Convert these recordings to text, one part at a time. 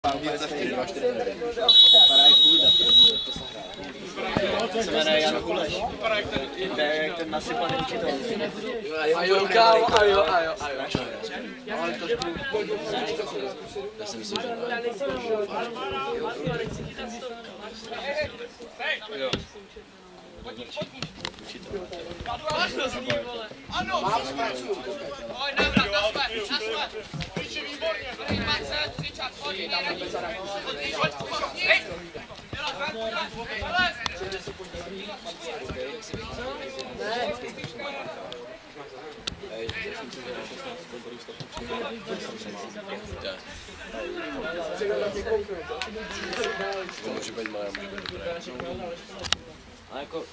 Se jmenuje Jan Kuleš. To je jak ten nasypaný učitel. A jo, kámo, a jo. Ale to já si myslím, že ano, mám zpracuju. Pojď, návrat, na své. Píči, výborně. Animace, Richard, pojď. Hej! to může být malé, může být dobré. A jako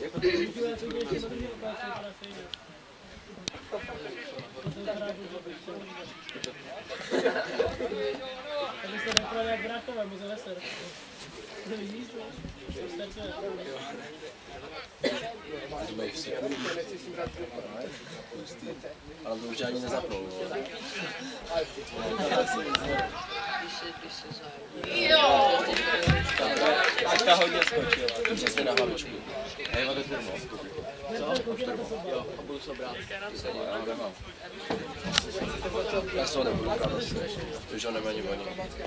Aby se neprali jak Brákové, mu zaveser. Vidíš to? To mají vsi. Ale to už ani nezapnou. Jo! tak ta hodně skočila. Přesně na hlavičku. A jeva do turbo. Jo, a budu se brát. Já se ho nebudu brát asi, protože ho nemá ani voní.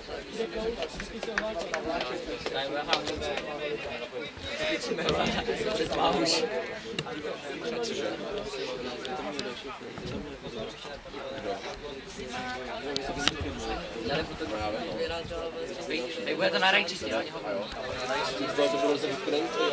Cože? Kdo? Hej, bude to na rajčisti, jo? Zdal to bylo za Ukrajinky.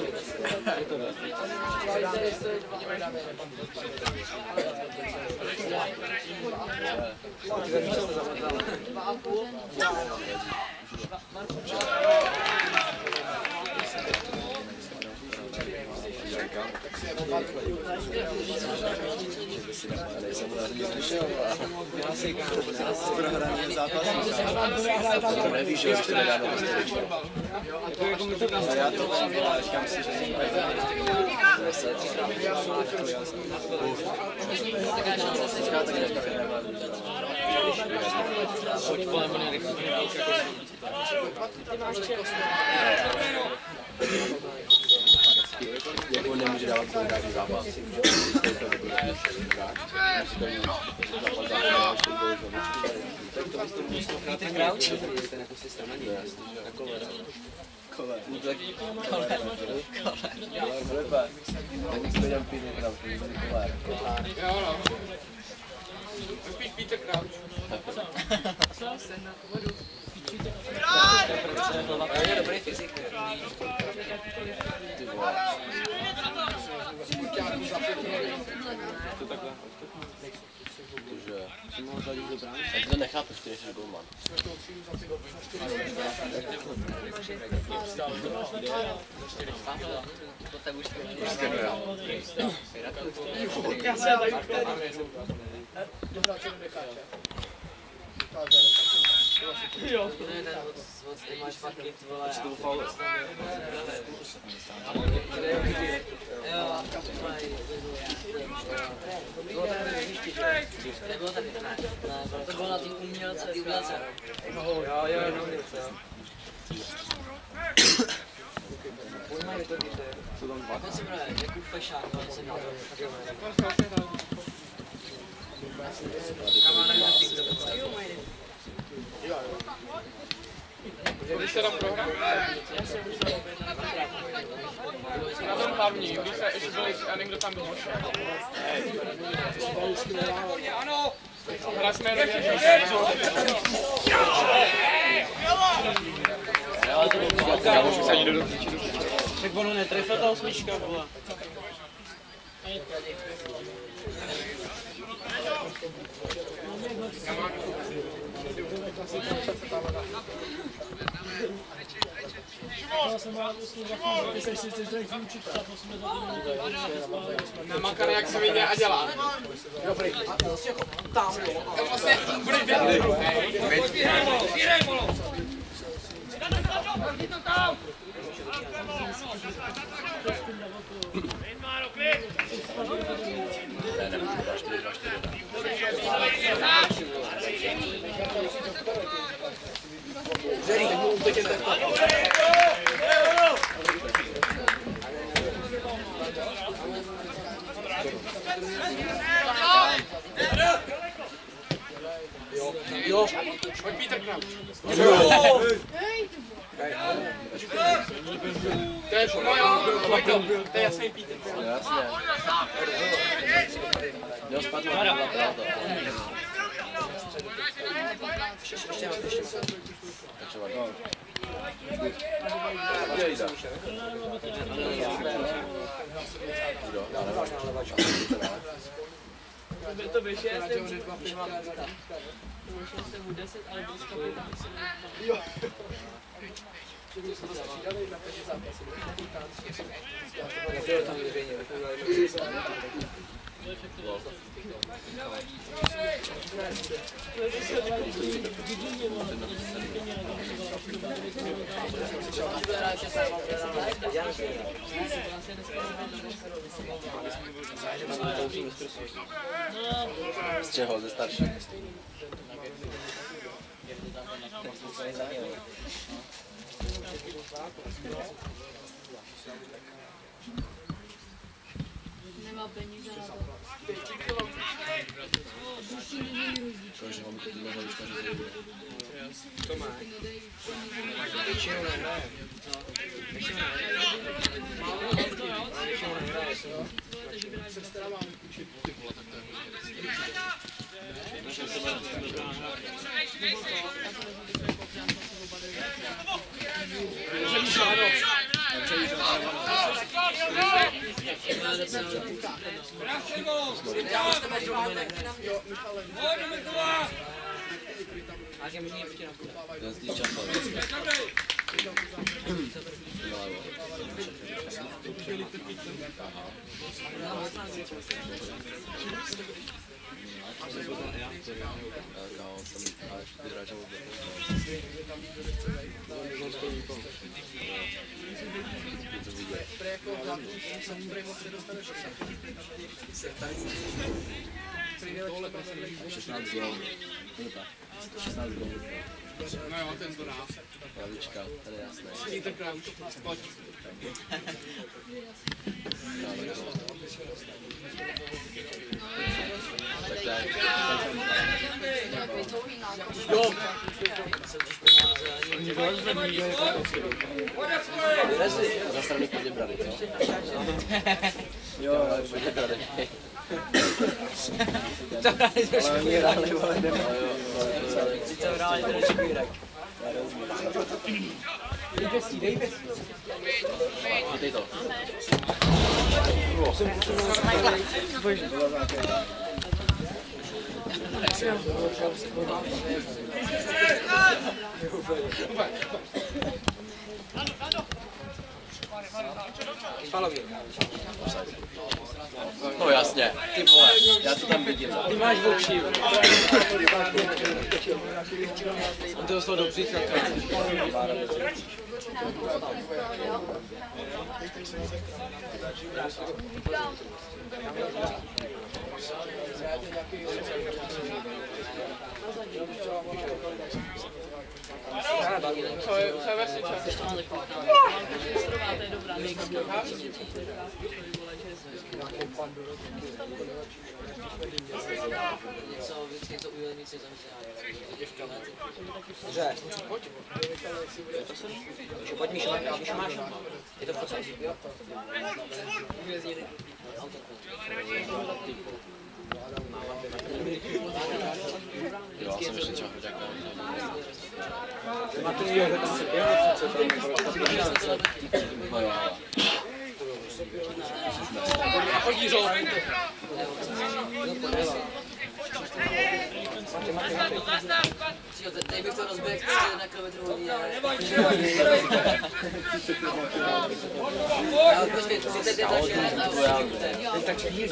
To nevíš, že ještě nedávno dostali. Já to vím, ale říkám si, že jsem Pojď kolem mě rychle. jako nemůže dávat kolikátní zápas. Ten Crouch? Ten jako systém na něj. Na kole. Kole. Kole. Tak jsme dělali pět Crouch, to je kolár. Jo, no. Spíš Peter Crouch. Je dobrý fyzik. Ty vole. To takhle. Protože... Tak to nechápeš, ty jsi golman. Já se ale Jo. Ty máš fakt ty vole. To byl faul. Jo. Nebylo tady, ne. To bylo na tým umělce, ty umělce. jo. Jak se jmenuje? Jakub Fešák, to jsem na to. Když se tam prohrál? Na tom hlavní, když se ještě byl a někdo tam byl. Ano! Hra jsme Tak ono netrefil ta osmička, vole. Namakaný, jak se vyjde a dělá. Dobrý. Tam. Vlastně bude běhat. Jo, pojď Peter Crouch. To je to je jasný Peter. Jasně. Jo, spadlo. Pravda. To vyšlo, jsem 10, ale byl skvělý. Z čeho? Ze starších? Nemá peníze na to. Že mám tu nohavička, že zajde. To má. Většinou nehraje. Většinou nehraje. Sestra mám učit. Ty vole, tak to Ten zdí čapal. No jo, ten to dá. Lavička, tady je jasné. Peter Crouch, spať. Jo. Za strany Poděbrady, co? Jo, ale Poděbrady. Ale oni hráli, ale nemá. Sice hráli ten Špírek. Dej to. No jasně, ty vole, já to tam vidím. Ty máš vokší. On to dostal do břicha. Co je vesnice? To je dobrá něco, vždycky to ujelnici zamyslela. Dobře. Pojď Míšo, máš. Je to proces. Jo, jsem ještě třeba chudák. Máte někdo, tam se běhá, co tam No jo. Chodí žol. Tady bych to rozběhl na kilometru hodně. Ale počkej, 35 tak je.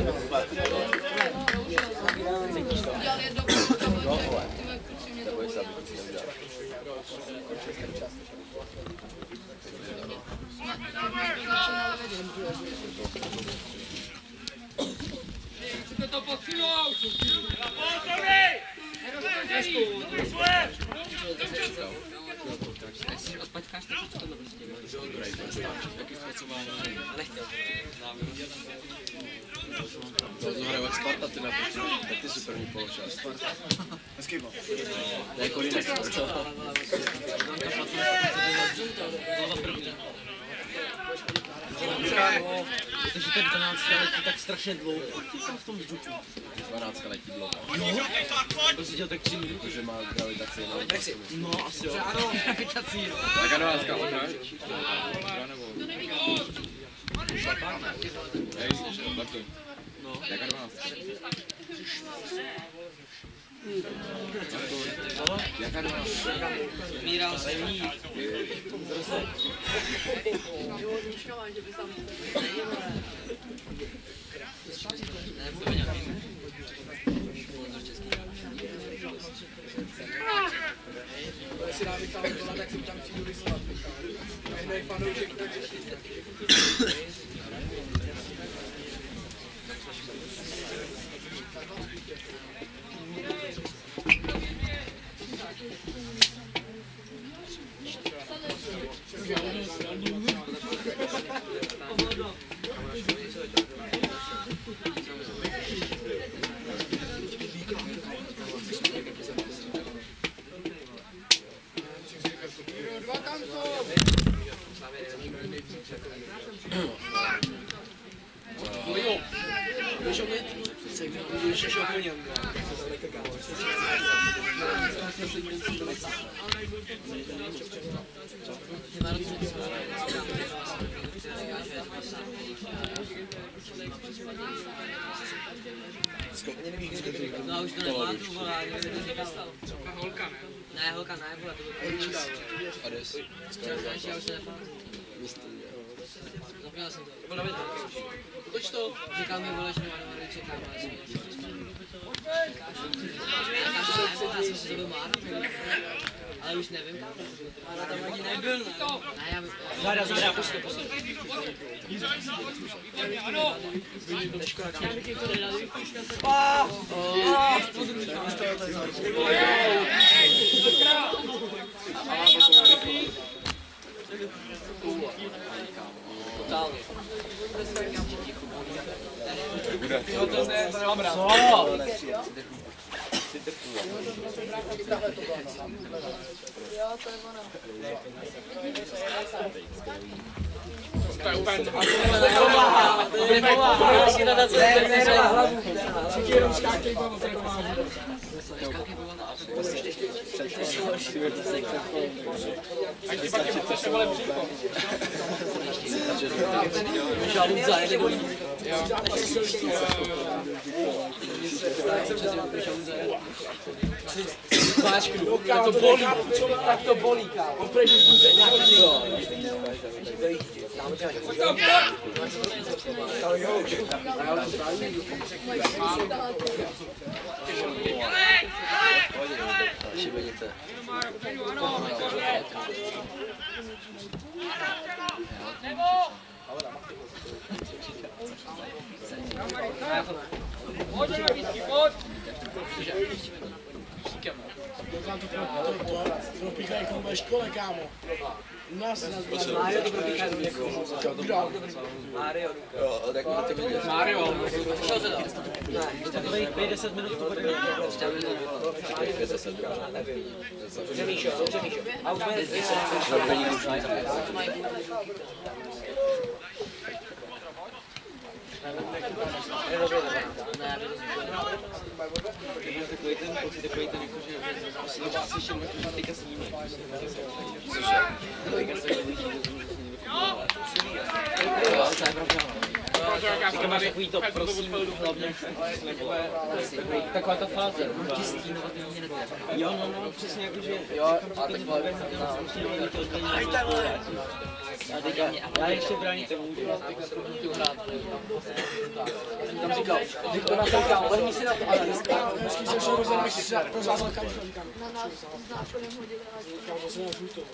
Chcete to posunout! Pozorný! Nerozhodněný! Jakáš to tohle prostě. Jaký zpracování? Nechtěl. To hraju jak Sparta, ty na počtu. Tak ty si první poločas. Sparta. Hezký bol. To je Kolinek. Protože ten 12 letí tak strašně dlouho. V tom vzduchu. 12 letí dlouho. Jo? To si dělal tak 3 minuty. Protože má gravitaci. No asi jo. Ano, gravitaci. Jaká 12 odra? Hej, takhle. Jaká 12? Jaká 12? Míral se ní. Si dá vytávat tohle, tak si tam přijdu vyslat. Jmenej fanoušek, tak No už to nepamatuju, vole, já nevím, co říkal. Holka, ne? Ne, holka ne, vole, to bylo A des. já už to nepamatuju. Zapomněl jsem to. To bylo toč to. Říkal mi, vole, že mě Manovary čekám, ale jsem já jsem si to byl Mára, ale už nevím. Mára tam ani nebyl, ne? Ne, já bych... Záda, pusť to. Ano! Totálně. to je úplně to. Tak to bolí, kámo. Pojď, Ragičky, pojď! Propíchají jako ve škole, kámo. U nás Mário to propíchá do někoho. kdo? Mário. Jo, tak máte vidět. Mario. Šel se tam. Ne, to bude 5-10 minut, to bude 10 Dobře, Míšo. A už bude 10. Takový ten pocit, takový ten jako, že si to slyším teďka s nimi. Teďka máš takový to, prosím, hlavně taková ta fáze. Jo, no, přesně jako, že Jo, a takhle. a teďka, já ještě bránit nemůžu. Tam říkal, Viktor nakoukal, lehni si na to, ale dneska. Dnesky se šel rozhodnout pro záznam, říkám. Na nás s náchodem hodili na Kámo, se nám žluto.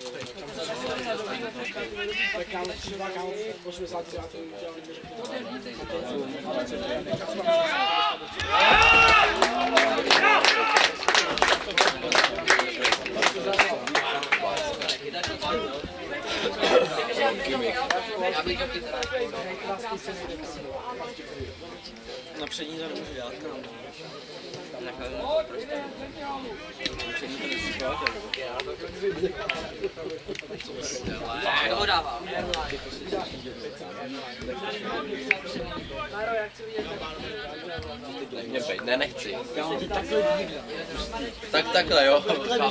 Tak kámo, třeba kámo, 83 a to udělali. Já bych to chytral. Na přední zadu můžu dát, kámo. Jak ho dávám? Ne, nechci. Tak takhle, jo.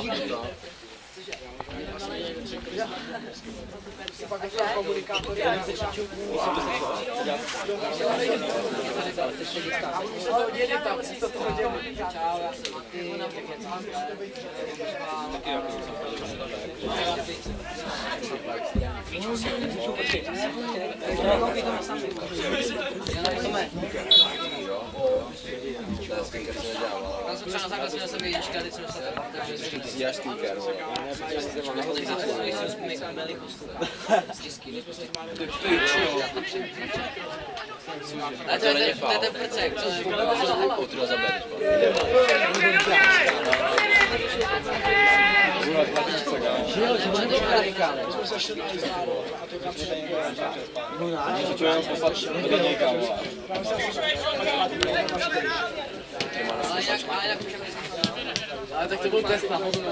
Tam jsem třeba na základě měl jsem jednička, teď jsem dostal takže jsem Děláš týker. ale to je ten prcek, co je? Potřeba zabít. Ale tak to byl test na hodinu.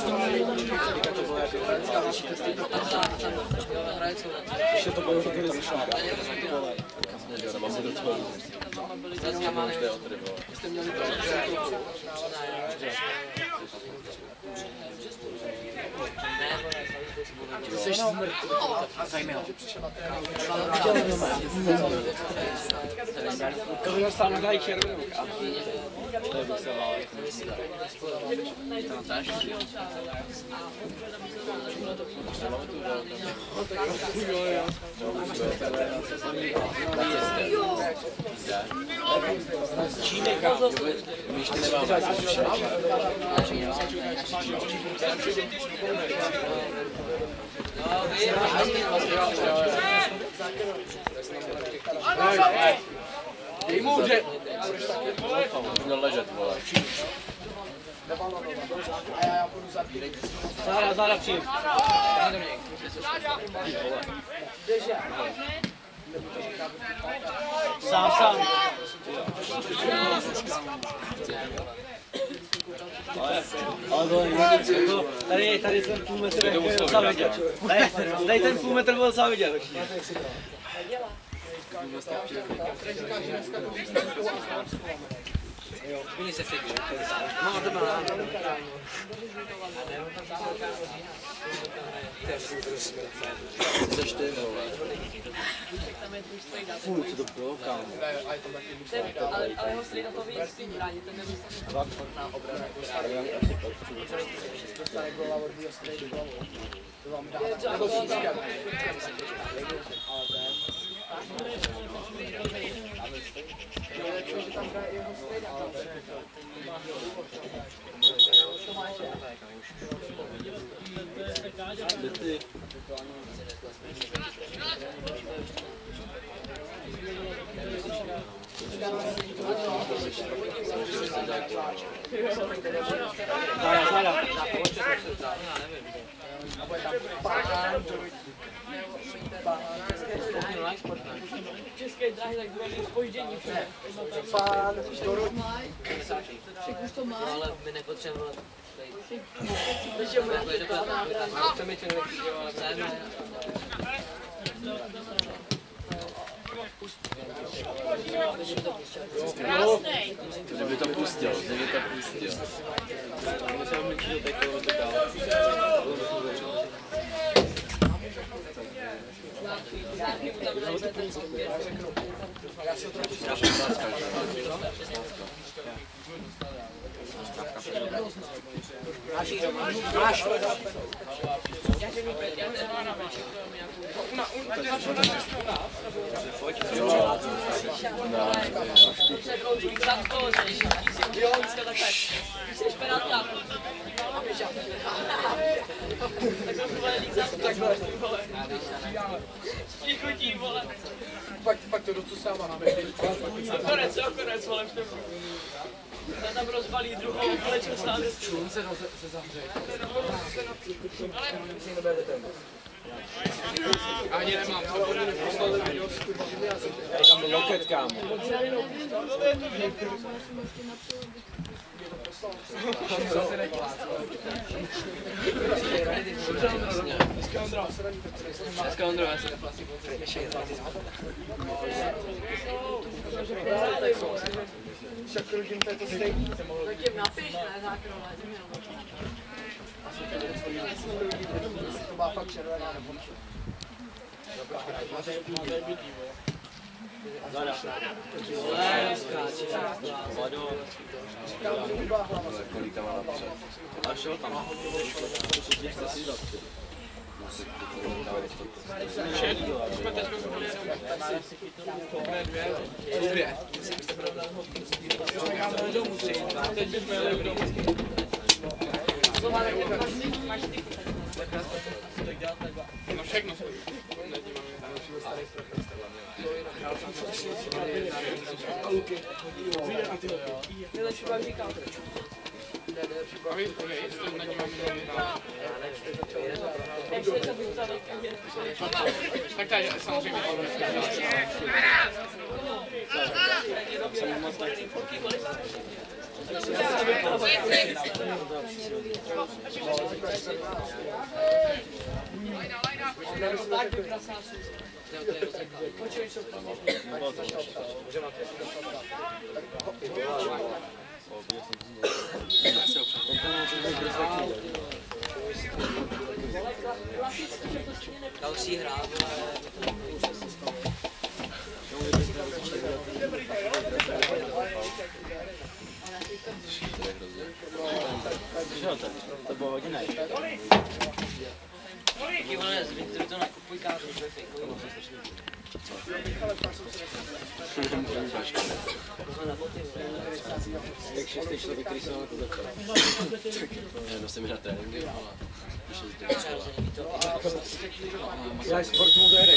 Ještě to bylo taky rozšláka. Jste měli to, ty jsi smrt. Koho dostal dají červenou, kámo. To bych se bál. Čímy, kámo. My ještě nemáme. Dej mu, že... Můžu ležet, vole. Záda přijím. Sám. Ale to není, tady ten půl metr byl docela vidět. Tady ten půl metr byl docela vidět. Vyni se figuruje. No, to má. Chceš ty, vole. Fůj, co to bylo, kámo. Ale ho slida to víc, tím bránit, ten nevíc. Záda. České dráhy, tak budeme spoždění. Už to má. Ale my nepotřebujeme Kdyby to pustil. Máš. Pak to docela sama. Konec, vole, já tam rozbalí druhou kolečku stále. Čum se zavře. ani nemám. Tam byl loket, kámo. Tak jim napiš, ne, zákrona, To má fakt červená nebo Kolíka má napřed. A šel tam. No všechno. nejlepší pak říkal. A vy, to na ní mám jenom vyhrát. Jak se to vypsali, Tak tady samozřejmě. Další hra, To bylo hodně nejde. díky vole, zbytku to nakupuj kázu, to je fejkový. Jak 6. člověk, který se mám to začal. No jsem na tréninku. Já sport modu herek,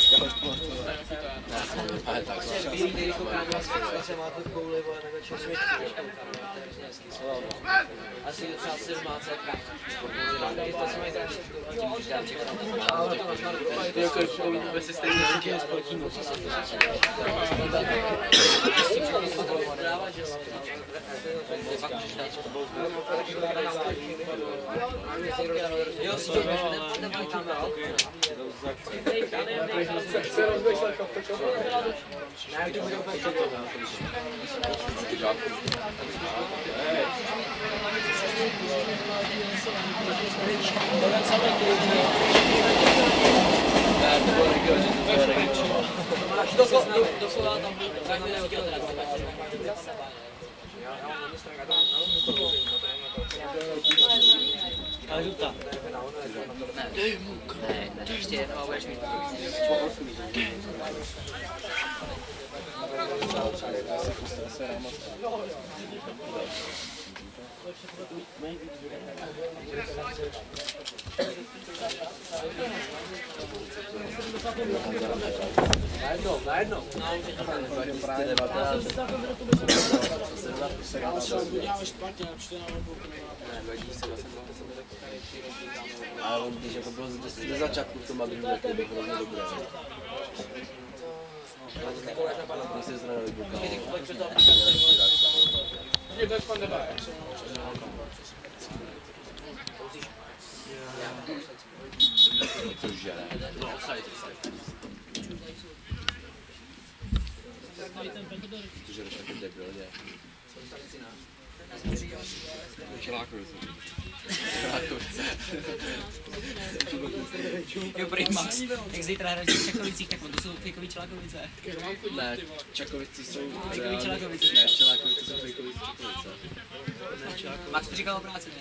ale tak. Bílý, který koukáme, se má tu kouli, vole, takhle červený, asi třeba 17 krát. To se mají strašně tím, když dám čekat. Ale to máš na ruku. To je jako uvidíme si stejně nějaký sportní noc. Jo, si to neboj tam na to. se rozmyšlel kaptečo. Ne, to bude úplně čekat. Doslova tam byl Ale žlutá. Ne, ještě jednou a budeš mít Najednou. Ale on, když jako byl ze začátku v tom Madridu, tak to bylo hrozně dobré. Když se zranil Bukal. Je to je spandeba, To žere. To žereš jako debil, ne? Čelákovice. Jo, prý Max, jak zítra hraješ v Čakovicích, tak to jsou fejkový Čelákovice. Ne, Čakovici jsou... Fejkový Čelákovice. Ne, Čelákovice jsou fejkový Čakovice. Max to říkal obráceně.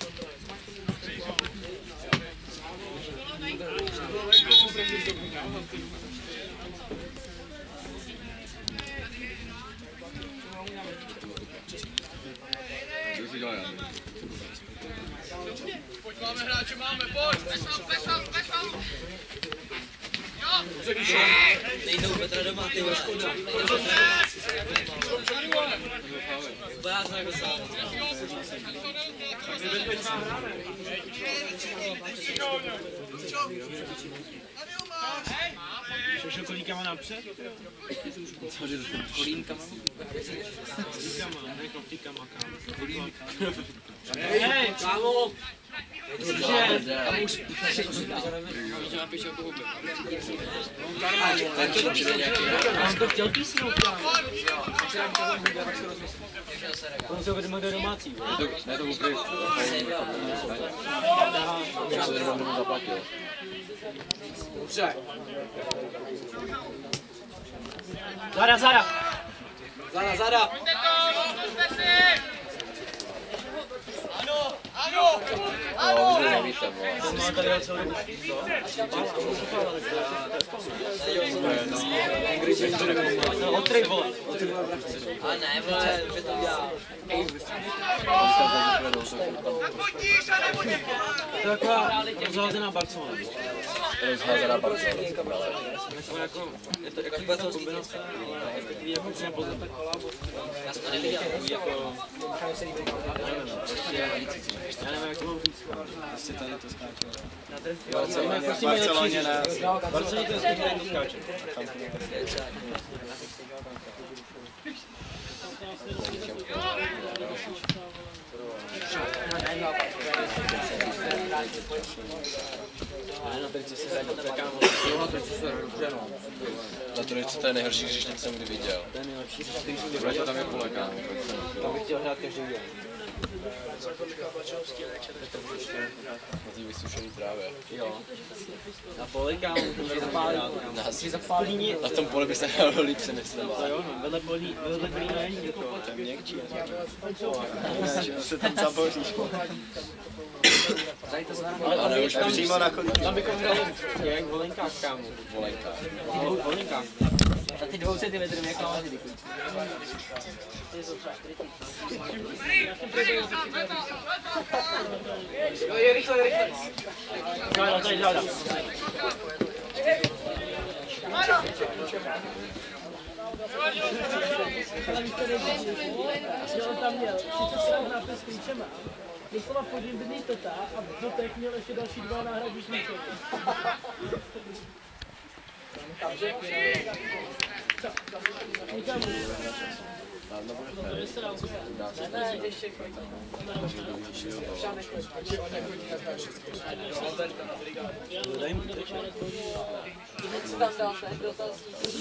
Pojď, máme hráče, máme, pojď, pesal. Nejdou Petra doma, ty ho škoda. Já jsem jako sám. Tady ho máš. Šel kolíkama napřed? Kolínkama. Kolíkama, ne koptíkama, kámo. Hej, kámo! Mám to chtěl písnout, kámo. On se vedeme do domácí. Ne, to úplně. Já se jenom domů zaplatil. Dobře. Zada, zada! Zada, zada! No, vy to nevíte, vole. Má tady celou dobu. Co? Otrej, vole. Ale ne, vole, že to dělá. To je taková rozházená Barcelona. Rozházená Barcelona. Je to jako kombinace, ale je takový jako třeba pozor. Já jsem to neviděl. Já nevím, jak to mám říct. Prostě tady to skáče. Barceloně ne. Barceloně to je to skáče. Na Trici se hraje dobře, kámo. Na Trici to je nejhorší hřiště, co jsem kdy viděl. To je nejlepší hřiště. Bude to tam je pole, kámo. Tam bych chtěl hrát každý den. Na té vysušený trávě. Jo. Na poli, kámo, můžeš zapálit. Na tom poli by se hrál líp, se myslím. To jo, no, vedle polí není jako, to je měkčí. Se tam zaboříš. Ale už přímo na chodníku. Tam bychom hrali jak v volenkách, kámo. Volenka. V volenkách. A ty 2 cm jak mám hdy. Jo, je rychle, je rychle. Záda, tady záda. Že on tam měl 30 stran hráte s klíčema. Doslova pod ním bydlí teta a v dotek měl ještě další 2 náhradní klíče. Nikam. Co tam dáte? Dotaz.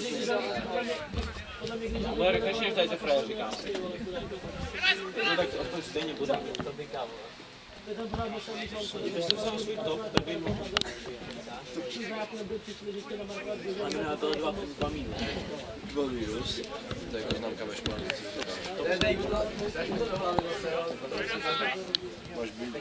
Ale rychlejší než tady to frajer, říkám. No tak aspoň stejně bude. Kdybyste si vzal svůj top, tak by mohl. Máme na to 2 minus. 2 minus. To je jako známka ve škole. Máš být.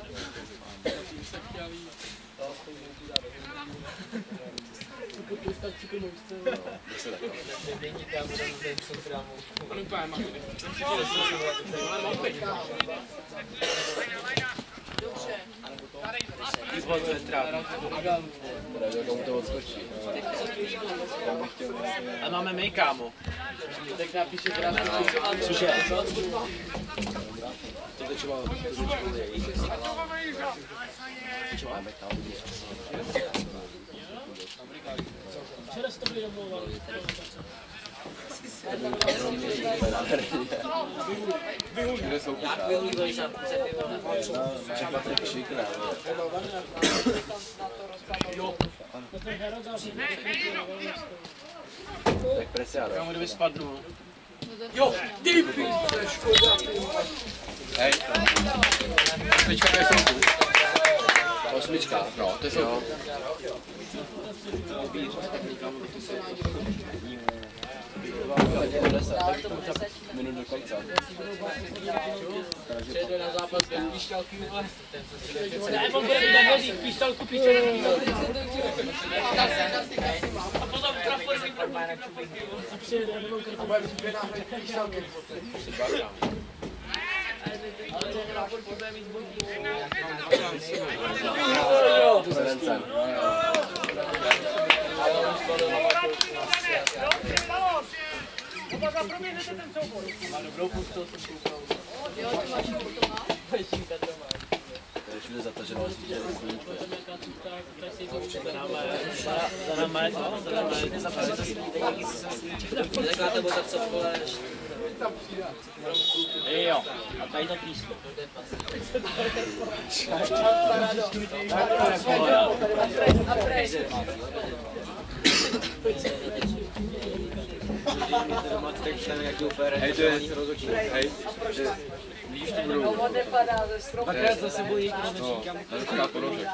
Komu to odskočí. A máme my, kámo. Tak napíše krásný. Cože? To tečovalo její. Máme tam. Včera jsi to byli domlouval. Kde jsou kuchá? Že Patrik šikne. Tak presiáro. Kámo, kdyby spadnu. Jo, ty! To je škoda. Hej. Osmička, to je soubu. Osmička, no, to je soubu. Minut do konce. Přijede na zápas bez píšťalky, vole. Ne, on bude mít takhle píšťalku. A potom trafory A přijede na novou kartu. Bude mít 2 náhradní píšťalky. ale ten rápor bude mít bodí. Zenencen. Jo, ty máš to má. všude za to, že nás viděli. Za náma je to? Taková ta bota, co poleš. Jo, a tady to písmo. Hej, to je, hej, vidíš tu budou. Dvakrát za sebou jít No, neříká porožek.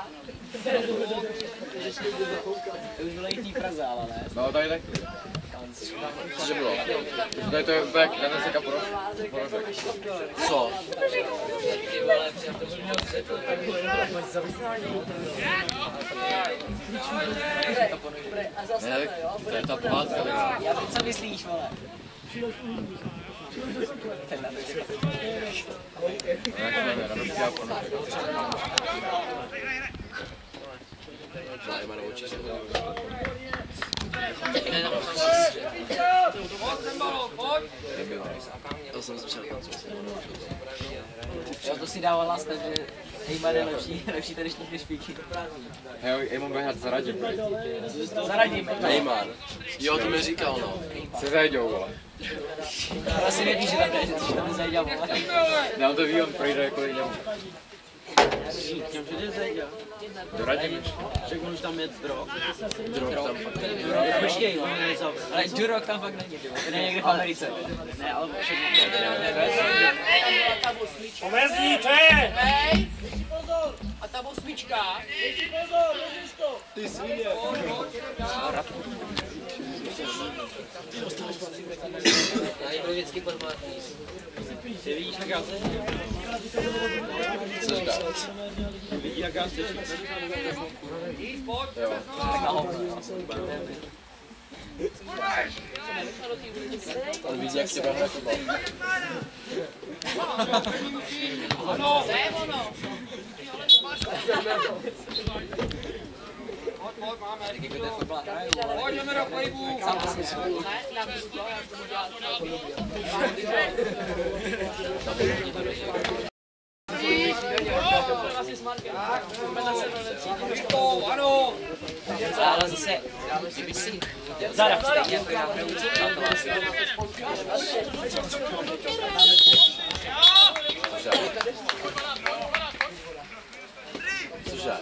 to už bylo i v té Praze, ale ne? No, tady taky. Cože bylo? Tady to je back, tady se říká porožek. Co? Ty vole, to byl měl Ne, to je ta pohádka. Já vím, co myslíš, vole. Jak se jmenuje, Radošky a porožek. Zajímavé oči se to. To jsem začal. Jo, to si dával last, takže Ejman je lepší tenečník než Píky. Hej, Ejman bude hrát za Radim. Zaradím, Ejman. Jo, to mi říkal, no. Se zajdou, vole. Asi nevíš, že tam jde, že jsi tam nezajdal, vole. Ne, on to ví, on projde jako jinému. Říkám, že jde zajdal. Do Radimiš. Řekl on, že tam je drog. Drog tam fakt není. Počkej, on je nezavřel. Ale Durok tam fakt není, ten je někde v Americe. Ne, ale všechno. Omezíte! Hej, pozor! A ta osmička? Ty svině! Já jim byl vždycky podmátný. Ty vidíš, jak já se? Co říká? Vidí, jak já se? Jo. Tak na On vidí, jak tě hraje fotbal. Ano, to je ono. Pojď, jdeme do pohybu. Ne, na místo, já to budu dělat. Ano. ale zase, kdyby si zaraz stejně jako já hraju, Cože?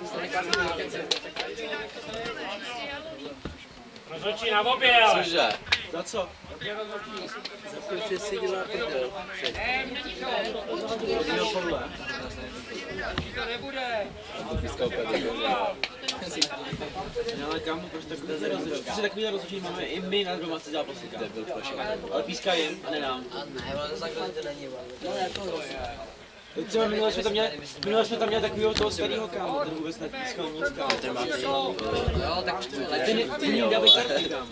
Rozhodčí na obě, ale. Cože? za co? Protože si dělá prdel. To nebude. Ale kámo, proč takovýhle rozhodčí? Protože takovýhle rozhodčí máme i my na domácí zápasy, kámo. Ale píská jim a nenám. A ne, ale takhle to není, Třeba minule jsme tam měli takovýho toho starého kámo, ten vůbec nepískal nic, kámo. Ten má ty. Jo, tak Ty jim dávají karty, kámo.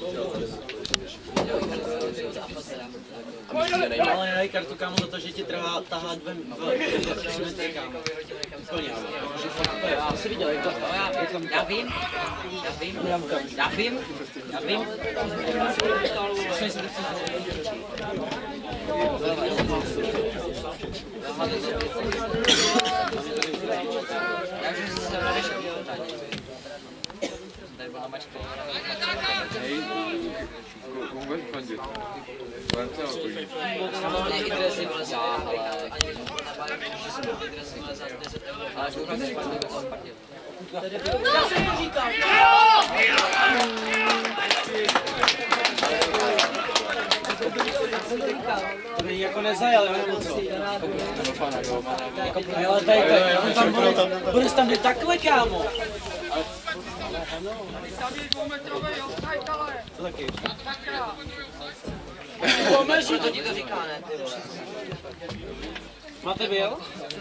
Ale nedají kartu, kámo, za to, že tě tahá dva metry, kámo. Úplně, jakože fakt, já jsi viděl, jak to, já vím. Hej, komu budeš fandit? Budem to nakojí. Ne, i dresy vlezá, ale ani že jsem ty dresy vlezá 10 €, ale že už to špatně. Já jsem to říkal. to není jako nezajel, nebo co? Ale tady, on tam bude tam jde takhle, kámo. Tam je 2metrový offside, ale. To taky. Dvakrát. To ti to říká, ne, ty vole. Máte byl?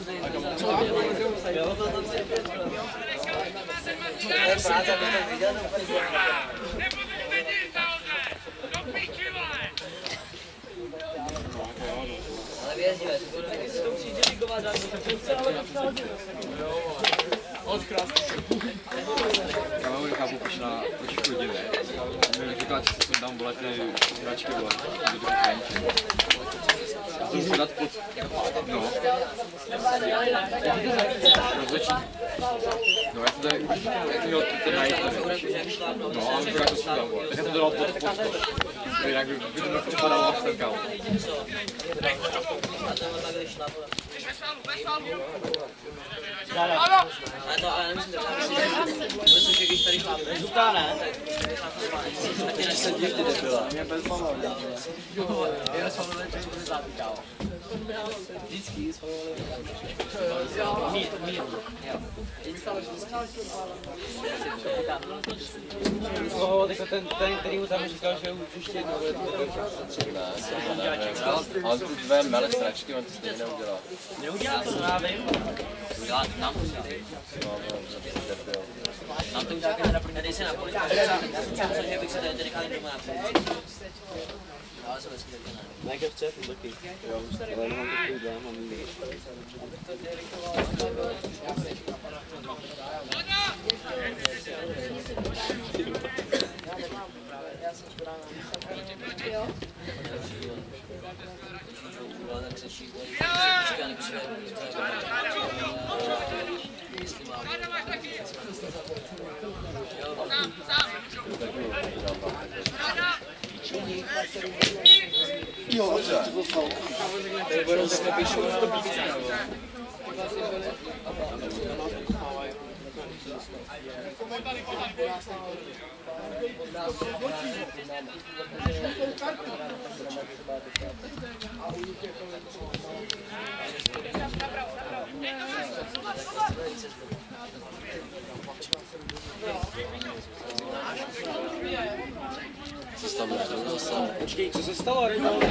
Ale vězdivé, to bude Kámo, nechápu, proč chodí, ne? Mě říká, že jsem tam vole ty hračky, vole, do toho krajinky. No, já to měl ten najít tady. No, ale to jako sudám, vole. Tak já jsem to dal pod to. Jinak by to připadalo na ten kámo. Ale nemyslím, že když tady šlápne. Žlutá ne? Ještě se divky nebyla. Mě bez pomalu. Já jsem to nezapíkal. Vždycky schvalovali. Mír. Ten, který mu tam říkal, že už ještě jednou bude Ale ty dvě mele stračky, on to stejně neudělal. neudělá to, já vím. Nám to udělal. Nám to udělal, nedej se na politik. Že bych se tady nechal doma na politik. Ale jsem vždycky taky ne. Mega vce, taky. Jo, ale nemám takový dám, mám jiný. Jo, dobře. Co se tam zase? Počkej, co se stalo?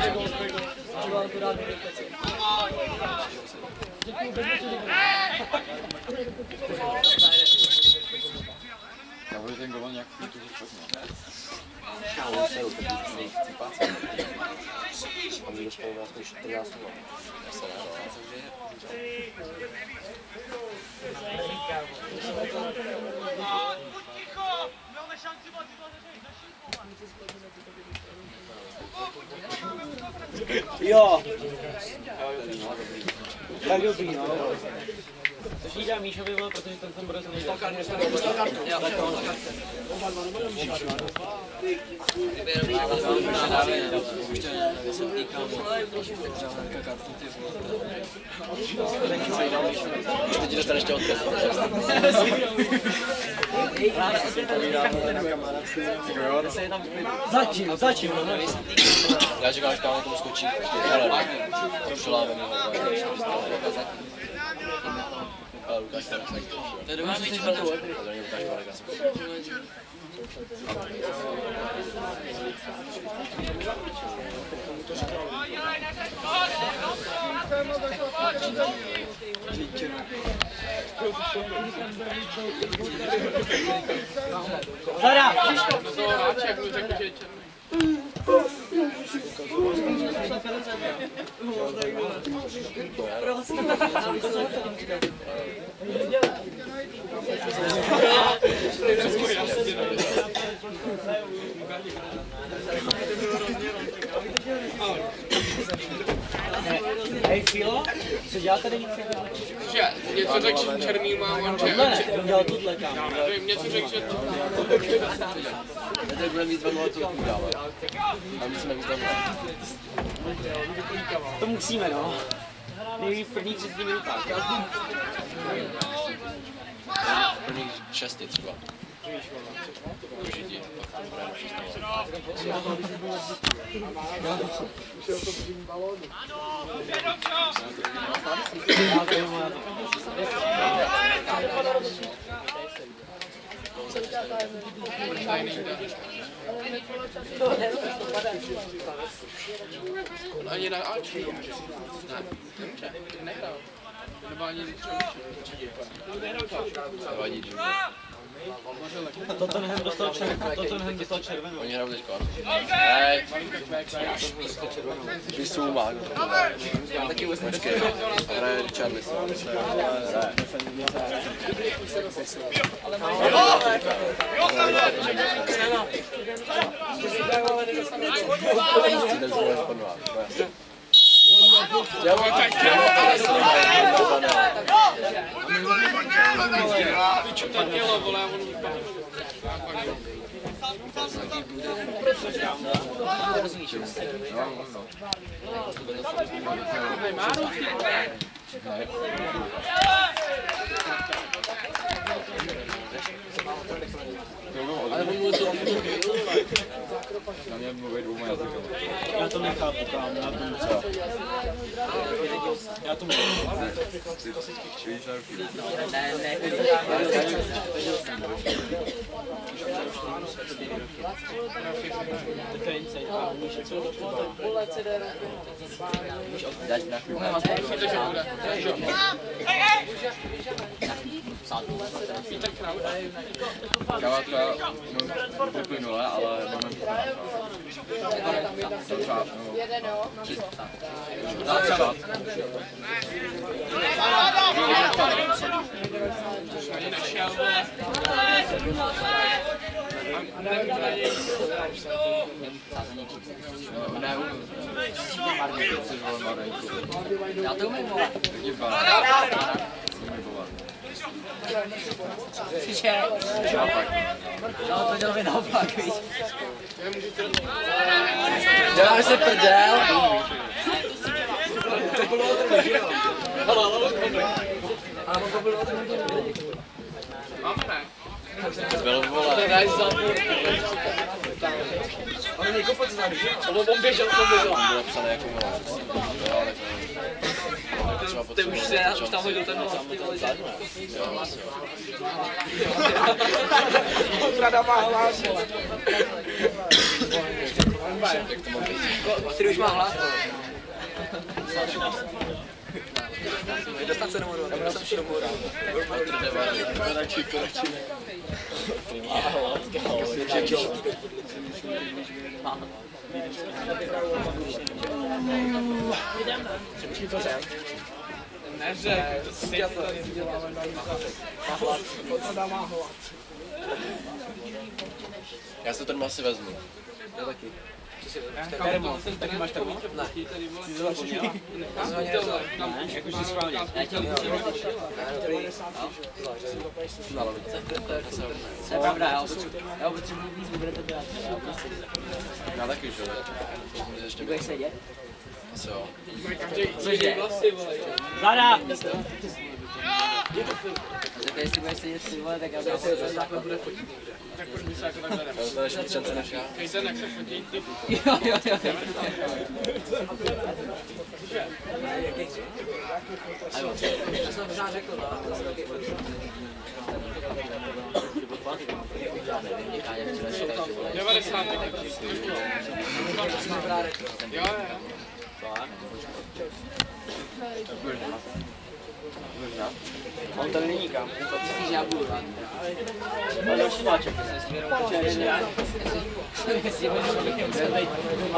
Já budu ten golon nějak tu špatně. Kámo, se úplně chci pácat. A my dospěli vlastně 14 let. Já se Jo. Tak dobrý, no. To si dá Míšovi, protože ten tam bude dostal kartu. Teď ti dostaneš tě odkaz. Začím. Já čekám, že tam někomu skočí. Ale šeláme mimo. Ale Lukáš tady se To je dobrý, že jsi byl. Zara! Do toho hráče, jak mu řekl, že je Hej, Filo, co dělá tady? že něco řekl černý mám, on Dělal tuhle, kámo. nevím, něco řekl, že... Teď budeme víc velmi to dáme. A musíme víc velmi. To musíme, no. Nejvíc v prvních 30 minutách. Prvních 6 třeba. Užití. On ani na Ačku. Ne, nemůže, nehrál. Nebo ani Zavadí, že? Tottenham dostal červenou. Oni hrajou teďka. Hej. Když jsou má. Taky vůbec počkej. Hraje Richarlison. Vyčutat mělo, vole, a on vypadá. Ale on mluví to na mě mluví dvouma jazykama. Já to nechápu, kámo, já to nechápu. Já to mluvím. Víš na ruky? To je insane. A umíš co do Dať na chvíli. Káva třeba vyplynula, ale máme třeba, Já to umím volat. Přiče. No to dělám naopak, víš. Děláš se prdel. To bylo o tom, že jo? Ale to bylo o tom, že jo? Máme ne? Byl vole. To je nice zápor. On mě kopal z námi, že jo? On běžel. Bylo psané jako vole. Ty už se tam hodil ten hlas, ty vole, že? Rada má hlas, vole. Který už má hlas, vole. Dostat se domů, dostat se domů. Neřek, to si to Má hlad. Já si ten masy vezmu. Já taky. termo. Taky máš termo? Ne. Jsi zapomněla? Ne, jakože jsi schválně. To je pravda, já potřebuji víc vybrat to. Já taky, že? Ještě Budeš sedět? asi jo. Cože? Zada! Jestli budeš sedět si vole, tak já bych se takhle bude fotit. tak proč by se jako takhle nemohl? To je špičence než já. Kejten, jak se fotí, ty Jo. Já jsem možná řekl, no. jsou tam 90. Jo. On tady není kam. Myslíš, že já budu rád? Ale další vláček, jsem si jenom počkej, ne? Jestli budeš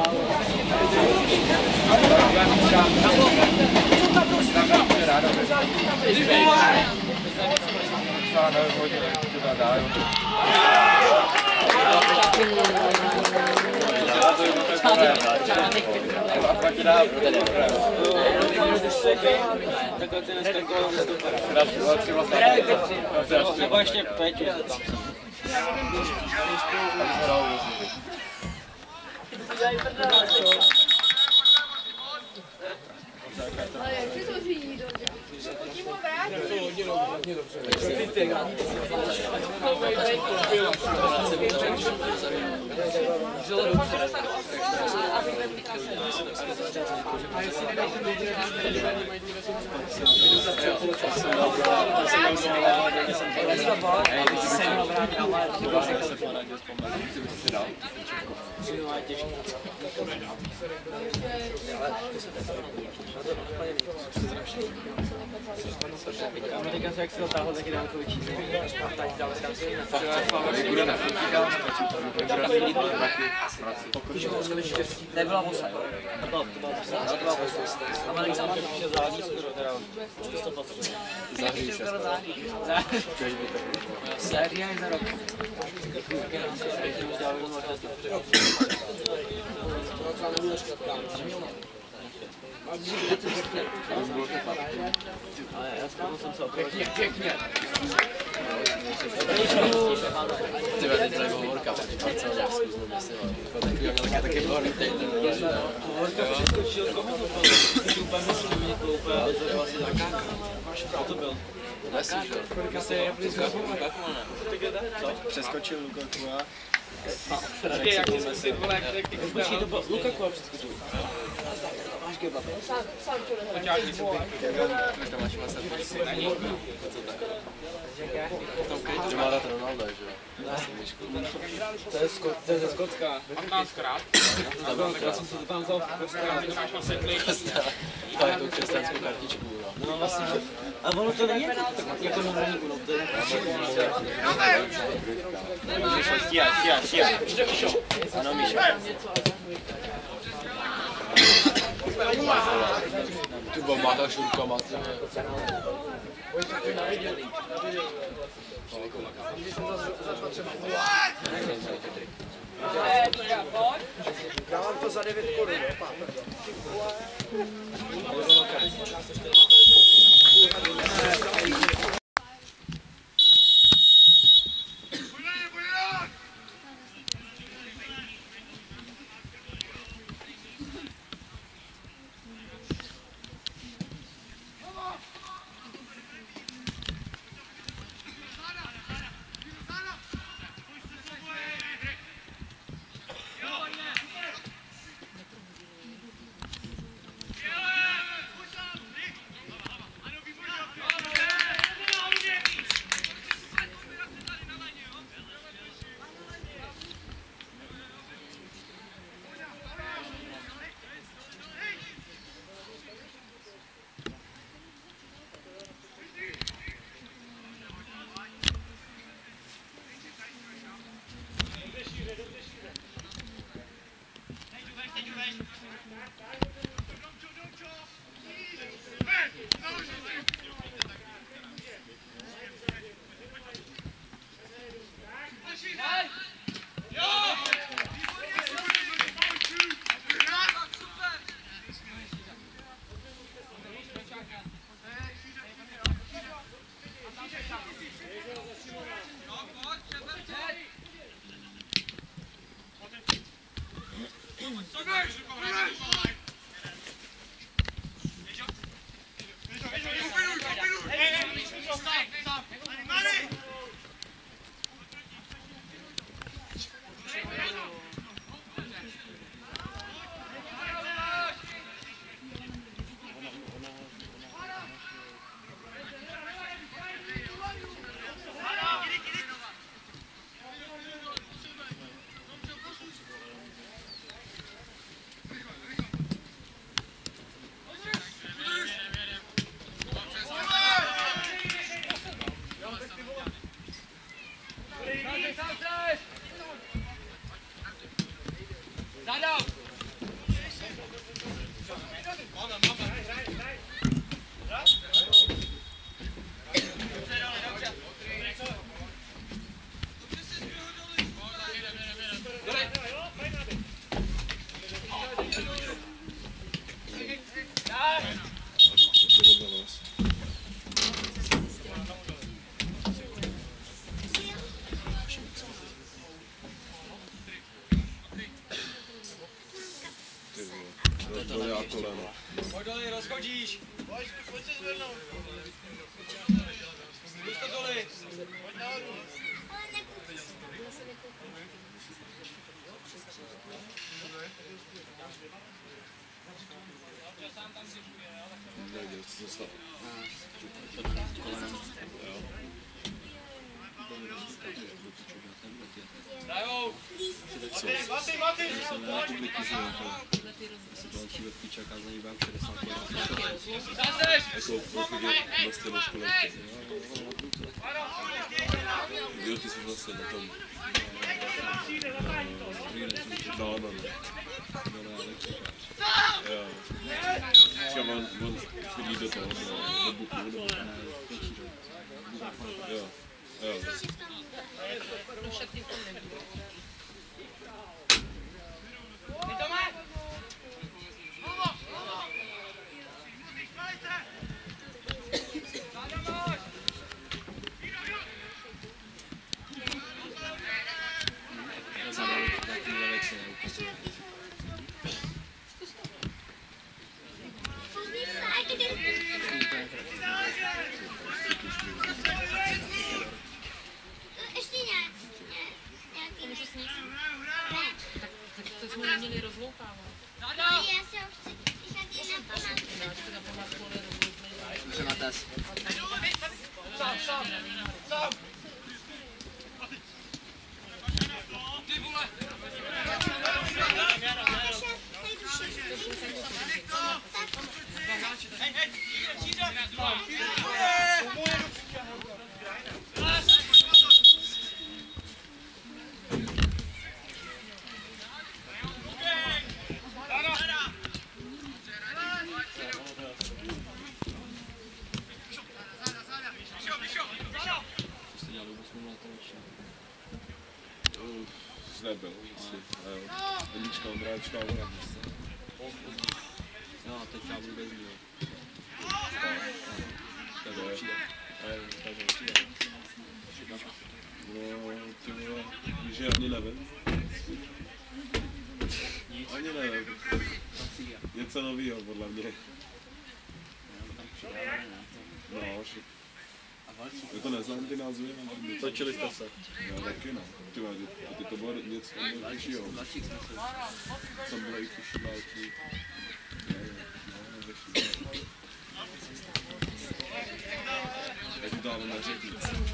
Takhle ty dneska kolo nebo ještě Péťu tam jsem. Ale jak si to řídí dobře? Tím ho vrátit? No teďka se jak si to táhlo, taky dám to vyčíst. To byla vosa, jo? To byla vosa. A má examen, to píše září skoro, teda 120. Zahří se. Září ani za rok. Ale já jsem se opravdu. Pěkně. Ty vole, to je hovorka, tak celou nějak zkusnu myslet. Takový měl taky hovorný týden. Hovorka přeskočil komu to byl? Ty úplně myslí, mě kloupe, ale to je vlastně taká. Co to byl? Přeskočil Lukaku a... Počkej, jak ty zkusit, vole, jak ty Počkej, to byl Lukaku a přeskočil. Máš kebab. Poťážní se Už tam máš masa. V tom krytu, že má dát Ronalda, že jo? To je ze Skotska. 15krát. Já jsem si to tam vzal. Ty to máš na světlý. Ale tu křesťanskou kartičku, no. No vlastně, a ono to není jako normální uno, to je Stíhaj. Ano, Míšo. Tu byl má tak šurka, má to. Dávám to za 9 korun, Pojď dole, rozchodíš. Pojď se zvednout. Zkus to dole. Pojď nahoru. Dajou. Mati. Další letky čeká za ní vám 60 let. Zaseš! Vlastně do školy. Jo, ty jsi vlastně na tom. No. Jo. Třeba on chodí do toho, do buku. Jo. měli rozloukávat. Já se ho chci nechat na památku. Dobře, Mates. Nebyl, Emíčka, Ondráčka, Ondráčka. No, teď já budu bez něho. Tak je. No, ty vole, že ani nevím. Ani nevím. Něco novýho, podle mě. No, já to neznám ty názvy, ale Točili jste se. já taky no. Ty to bylo něco dalšího. Co bylo i tuší války. Já ti to ale neřeknu.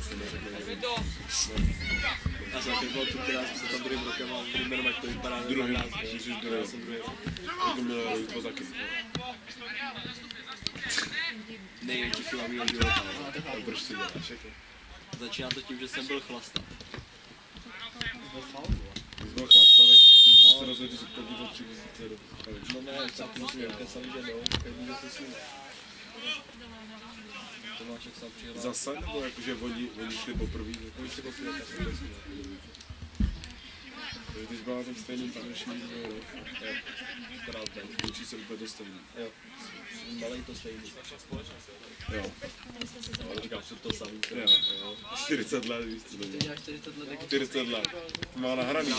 Já jsem taky byl tu, která se tam druhým rokem a jmenom, jak to vypadá. Druhý, jsi druhý. Já jsem druhý. Já to měl to taky. Největší chyba mýho života. Proč si děláš? Začínám to tím, že jsem byl chlasta. Když byl chlasta, tak se rozhodl, že si podíval 3000 do. No ne, tak musím říkat sami, že no, každý to si to máš jak sám přijel. Zase, nebo jakože oni šli poprvé? Oni šli poprvé, tak jsem to Takže ty jsi byla na tom stejným tanečním rok. akorát ten. Učí se úplně to stejný. Jo, malej to stejný. Jo. Ale říkám, že to samý. Jo. 40 let, víš co to Ty je. děláš 40 let, tak 40 let. To má nahraný.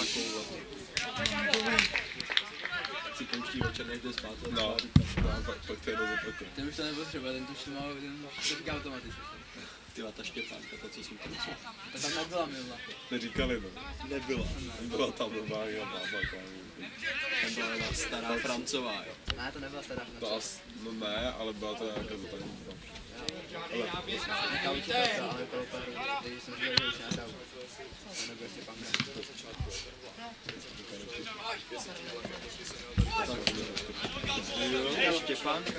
Si končí večer, než jde spát. No, pak to je do zopaku. ten už to nepotřebuje, ten už má, ten to říká automaticky. Tyhle ta Štěpánka, ta co jsem tam co. Ta tam nebyla milá. Neříkali, no. Nebyla. Byla tam normální a bába. Tam byla jedna stará Francová, jo. Ne, to nebyla stará To asi, no ne, ale byla to nějaká zotaní. Jaká učitelka, ale to operu, když jsem říkal, že už nehrál. To nebyl Štěpánka. Štěpánka.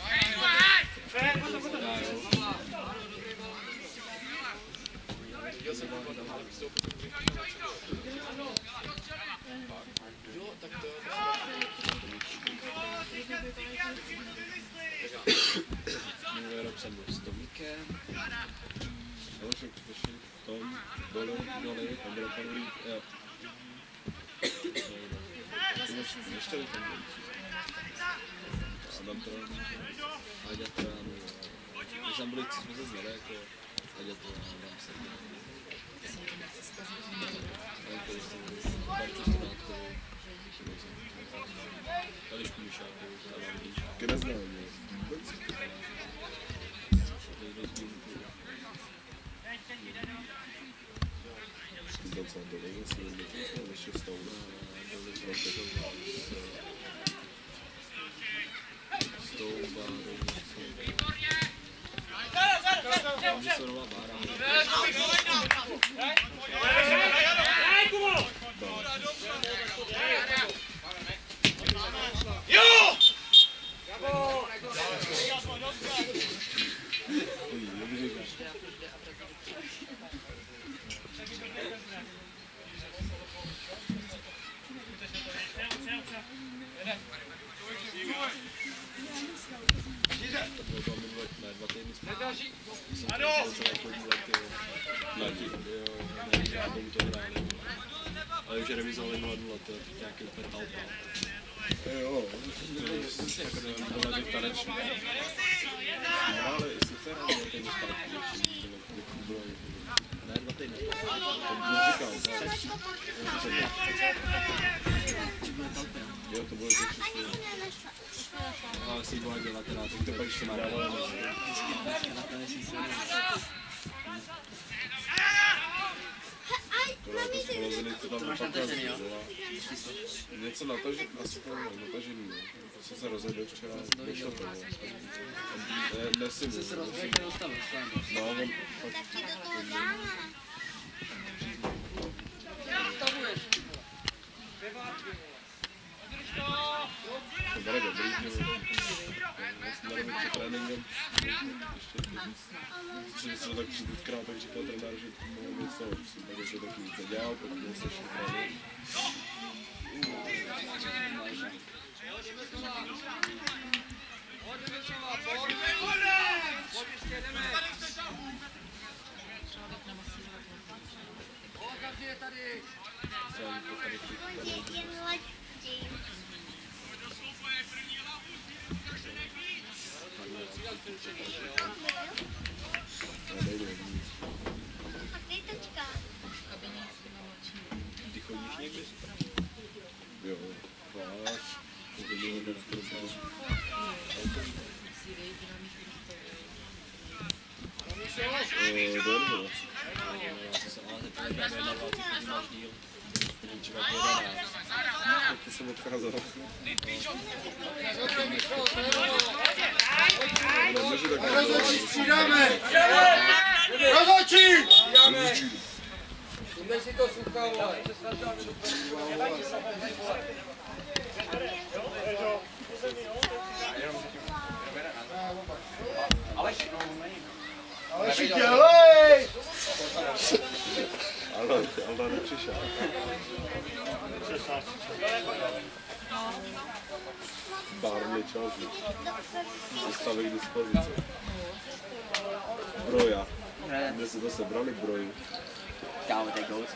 Minulý rok jsem byl s Tomíkem. Ale však ještě Tom, Doli, Ondra Pavlík, jo. Ještě tam byl. Adam Trán. Aďa Trán. Když tam byli, co jsme se znali, jako Aďa Trán, Adam Srdě. Barčo Strátkovi. Kališku Mišákovi, Tavan Líš. Taky neznám, jo. Tam co Doli, jestli ještě vstal. Sorová bára. Ale už remizovali 0-0, to je nějaký úplně talpa. Jo, to byla těch taneční. Ale jestli se rád nějaké zpátky, Ne, 2 týdny. to neříkal, jo, to bylo těch 6. Ale si byla 19, To pak ještě nahrávali. To bylo to spolozeny to tam vypadne. Něco natažený, no. Jsem se rozhodl včera, nešlo to, no. Nesim. Se rozběhne dostavil, no, on fakt... To bude dobrý, že vlastně před tréninkem ještě se to tak 30krát tak říkal trenér, že mohl něco, takže taky víc nedělal, protože se ještě trénink. Ty chodíš někdy? Jo, váš. Taky jsem odcházel. Rozhodčí střídáme! Rozhodčí! Jde si to suchá, vole. Aleši, dělej! Ale nepřišel. Barney Chelsea. Vystavek k dispozici. Broja. Kde se to sebrali broju? Kámo, to je gout.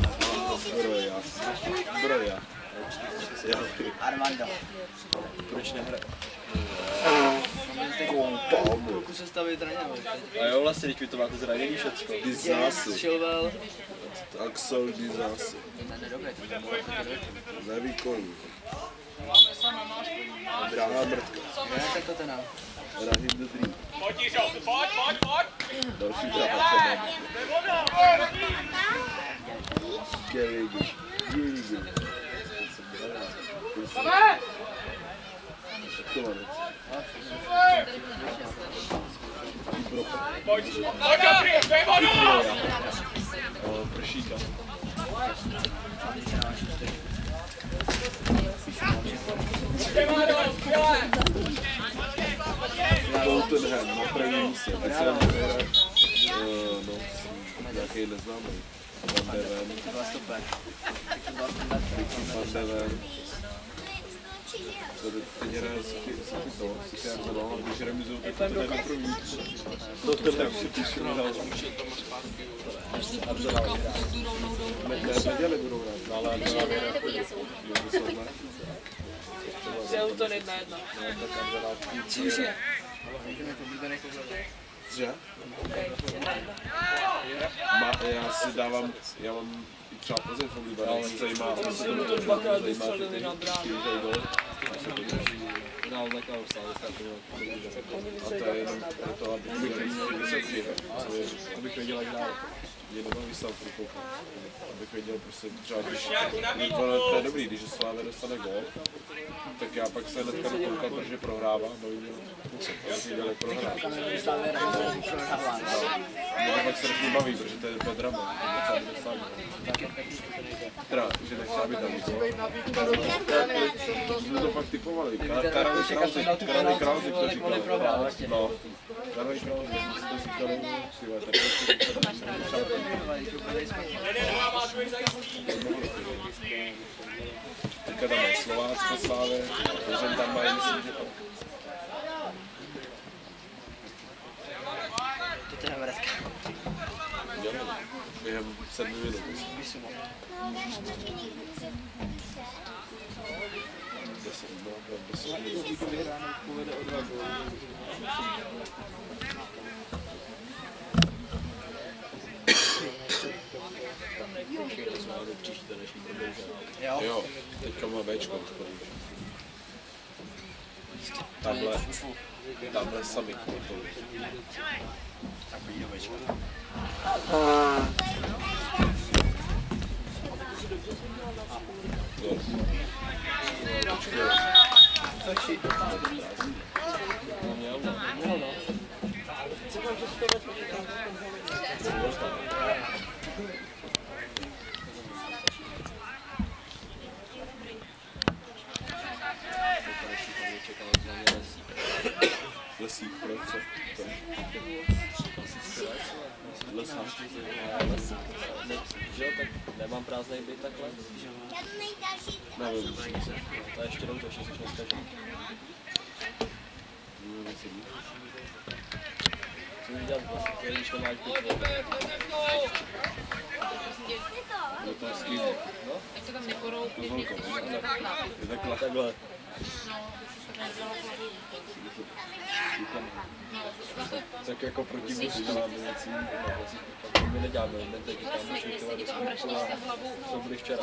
Broja. Armando. Proč nehraje? Ruku se staví trenér. A jo, vlastně, teď vy to máte zraněný všecko. Disásy. Chilwell. Axel Disásy. Nevýkonný. Drahá mrtka. Tak to ten nám. Rahim dobrý. Pojď, Jiřo, pojď! Další drahá třeba. Kelly. Pojď, Gabriel, to je voda! Pršíka. Tottenham na první místě. Teď se nám hraje, nějaký neznámý. Van de Ven. Teď hraje City Arsenal, když remizují, tak to jde do první. Tottenham si píšu nedal. Neděli budou hrát, ale Arsenal je Southampton 1-1. Cože? Cože? Já mám i třeba Plzeň v oblíbené, ale mě zajímá, to dvakrát vystřelili na bránu. Dál taková ustavice. A to je jenom proto, abych věděl, jak dál. Jenom výstavku koukám. Abych věděl prostě třeba, když to je dobrý, když Slávě dostane gól, tak já pak se hnedka dokoukám, protože prohrává, abych věděl, jak prohrává. Mě to pak strašně baví, protože to je drama. Teda, že nechci, aby tam jsme to fakt typovali. Karel Krauzik to říkal. No, Karel Krauzik to říkali, teďka tam je Slovácko, Slávě, Plzeň tam mají, myslím, že to. To je Hemeretka. Během 7 minut. Jo, teďka má Bčko. Tamhle sami. Lesík, proč? Lesá. Že jo, tak nemám prázdnej byt takhle. Nevím. A ještě jdou to, ještě se dneska žít. Co mi dělat vlastně, když nemáš byt? Je to skvělé. Ať se tam neporou, Takhle. Tak jako proti muži děláme věcí. My neděláme, jen teď tam šejkovat to byli včera,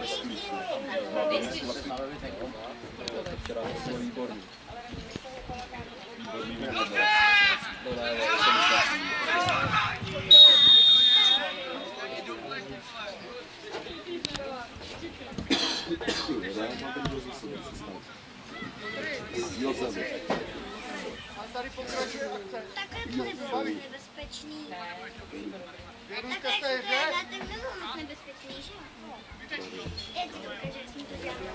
to včera bylo výborný. Výborný výborný. No ne, ale jsem myslel. Takhle to nebylo nebezpečný. Takhle jak to je, tak nebylo moc nebezpečný, že jo? Jak to dokáže, jak jsme to dělali?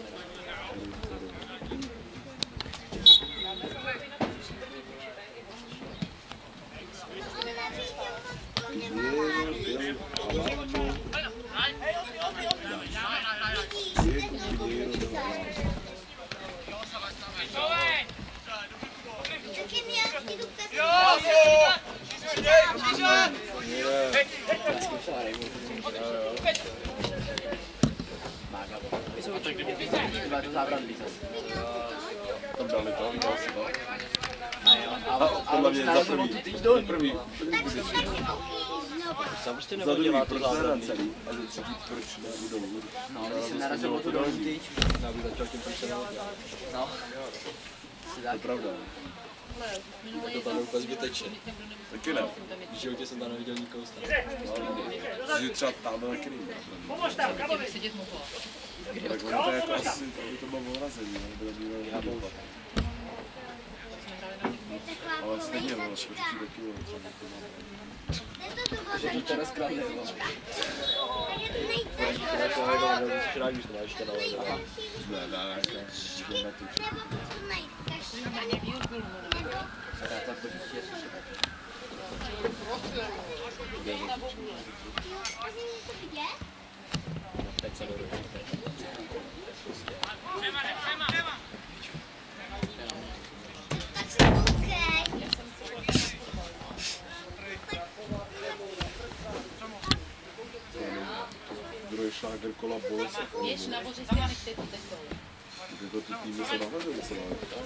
Tam dali to, viděl jsi to. A on se narazil tu týč dolní. První. Jsem prostě Za nemohl druhý, dělat to proč ne na zábradlí. celý? A za třetí, proč ne i dolů? No, když se narazil tu dolní týč. Já bych začal tím, proč se nemohl dělat. No. To je pravda. To tam je úplně zbytečně. Taky ne. V životě jsem tam neviděl nikoho stát. Že třeba tam taky nejde. kdyby sedět mohla. Tak ono to je jako asi, aby to bylo ohrazení, nebo by bylo nějakou vat. Ale stejně, no, švrtí taky, třeba to mám. Že to teda zkrátně. Včera, když to máš ještě nalezené. Ne, jdeme tu. Teď se dojde. Druhý šláger kola Bolesov. Běž na vořiště a nechte to teď dolů. Jako ty týmy se nahořily, se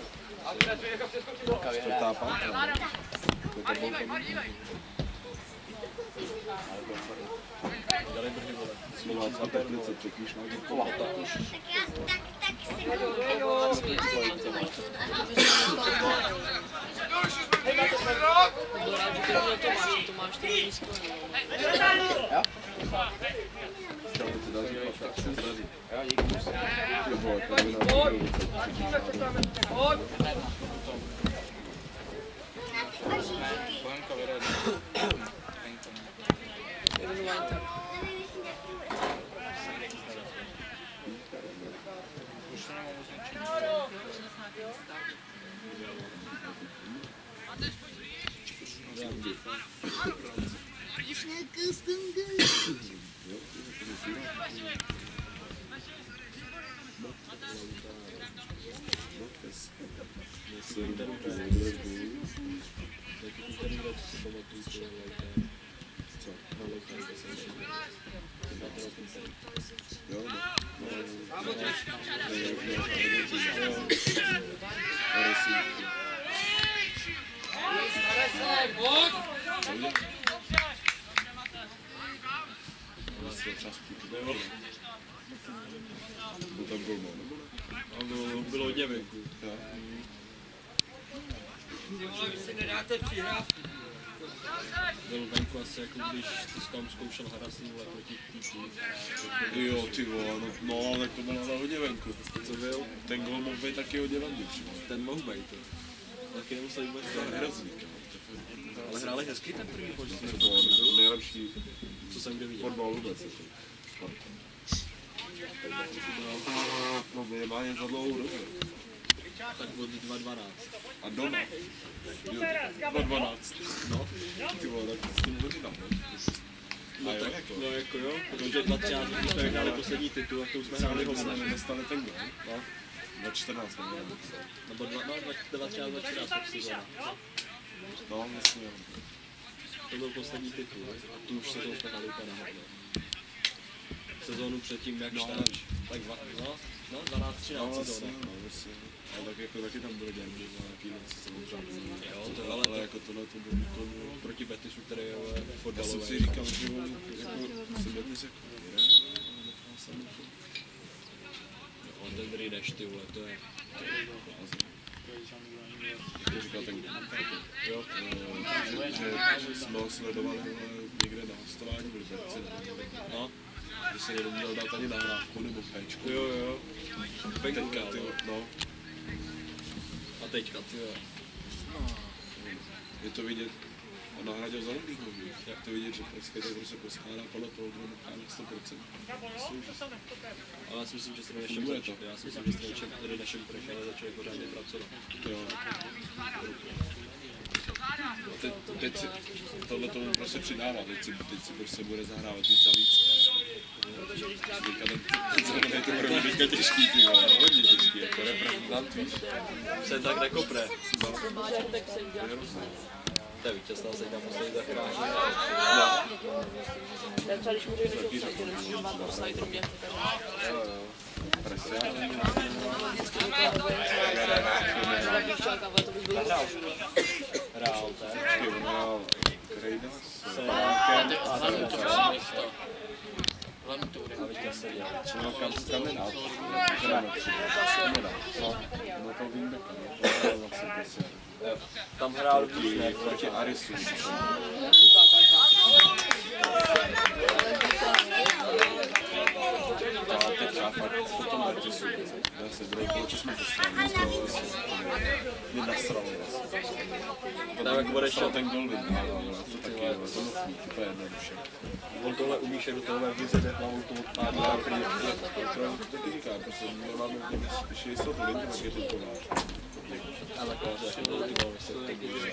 čtvrtá pátá. To byl tam. Dali brdy, vole. Slovácká Teplice, třetí šláger kola. Byl rád, že to měl Tomáš to nízko. Bylo hodně venku. Vy si nedáte přihrávku. byl venku asi jako když ty tam zkoušel Harasný proti týmu. Jo, ty vole, no ale to bylo hodně venku. Co byl? Ten gol mohl být taky hodně venku. Ten mohl být. Taky nemusel vůbec To je hrozný. ale hráli hezky ten první poločas. To bylo nejlepší Co jsem kde viděl. fotbal vůbec. No minimálně za dlouhou dobu. Tak od 2.12. A doma. Jo, 2.12. No. Ty vole, tak s tím hodinám. No tak, no jako jo, protože 2013, když jsme hráli poslední titul, tak to už jsme hráli ho jsme nedostali ten gol. No. 2014 neměl. Nebo 2013, 2014 sezóna. No, vlastně jo. To byl poslední titul, a tu už sezónu jsme hráli úplně na hovno. Sezónu předtím, jak štáč, tak 12-13 sezóna. No, vlastně. Ale tak jako taky tam byly derby, nějaký věci se Jo, to ale jako tohle to bylo výkon proti Betisu, který je Já fotbalový. jsem si říkal, že jako si Betis jako hra, On ten Rineš, ty vole, to je... to říkal ten Jo, že jsme ho sledovali někde na hostování v Liberci, no, že se nedoměl dát ani nahrávku nebo péčku. jo. Teďka, ty, no, A teďka, ty jo. je to vidět, on nahradil za Lundýho, jak to vidět, že prostě to prostě poskládá podle toho, kdo nechá na 100%. Ale já si myslím, že se Funguje to. Rinešem prošel a začal pořádně pracovat. Jo. Teď si tohle tomu prostě přidává, teď si prostě bude zahrávat víc a víc. Teďka ten to bude mít teďka těžký, ty vole, hodně těžký, jako reprezentant, víš. Se tak nekopne. To je hrozné. To je vítězná se tam poslední zachrání. Třeba když mu řekneš offside, nemusíš dbát offside mě. Hrál, tak. Hrál Krejda s Serákem a no, Kamenát. No to vím, tam hrál proti Arisu. Ale teď já fakt potom Betisu. Zase druhý poločas jsme poslali, mě nasrali. Tak jak odešel ten gol vyhrál, to taky je to úplně jednoduše. On tohle umíš, jak do toho vyzet hlavou tomu pádnu a prý. To taky říká, protože nemáme když je jistotu lidi, tak je to kolář. Ale kolář, jak je to ty goly, se tak bude.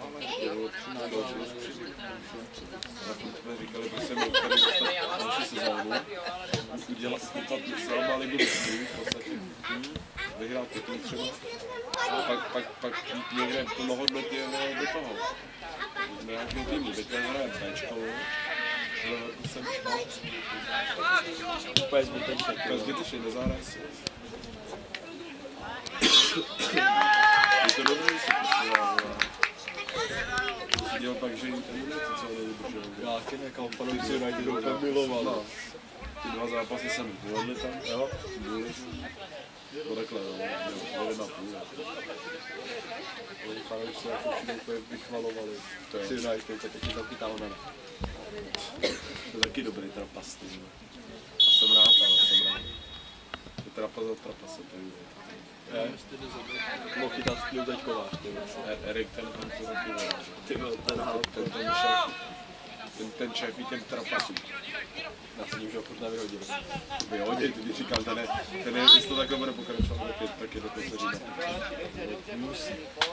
Já jsme říkali, že jsem měl tady dostat další sezónu, udělat sám ligu mistrů, v podstatě vyhrál titul třeba, a pak jít někde plnohodnotně do toho, do nějakého týmu, teď hrajem Bčkou, jsem Úplně zbytečně. úplně zbytečně, nezahraj si. Je to dobré, že si posílal, dělal pak, že jim ten to celé nedodržel. Já taky nekal, fanoušci United úplně miloval. Ty dva zápasy jsem povedli tam, jo, byli. To takhle, jo, 1,5. Oni fanoušci jako všude úplně vychvalovali. Si United, tak taky tam chytal na. To je taky dobrý trapas, ty. A jsem rád, ale jsem rád. To trapas za trapase, to je. Mohl chytat skvěl teď Kovář, ty. Erik, ten to taky, Ten hál, ten šéf i těm trapasům. já jsem ním, že ho furt nevyhodil. Vyhodit, když říkám, ten je, jestli to takhle bude pokračovat, tak je do konce října. Musí.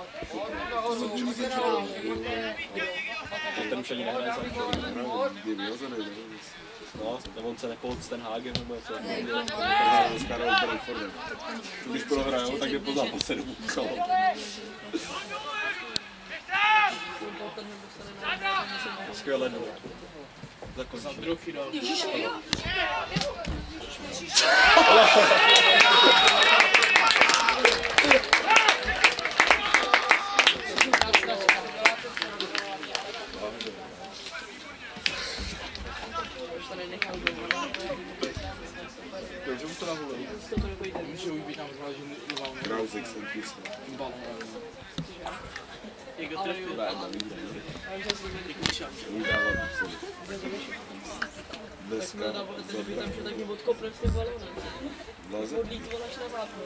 Ten už ani nehraje sám. Je vyhozený, ne? No, nebo on se nepohodl s ten Hágem nebo něco. S Karol Brentfordem. Když prohrajou, tak je po zápase domů. Skvěle dobré. Zakončím. Dobře mu to nahulil. Může už být tam zvlášť nová Grausik jsem písal. balon. Jak go trefil. Dneska. Tam się takim odkopnem z tym balonem. Leze? Modlík volaš na vápno.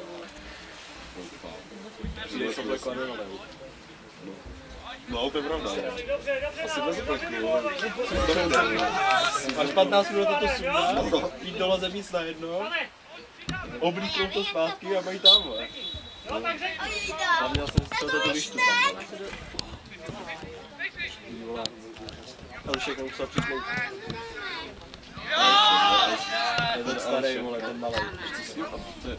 Že to takhle no, to je pravda. Asi bez pletku. To nejde. Až 15 minut to sundá, jít dole zemíc najednou, oblíknou to zpátky a mají tam. A měl jsem z toho to vyštu tam. Ale všechno musel připlout. Je ten starý, vole, ten malý. To je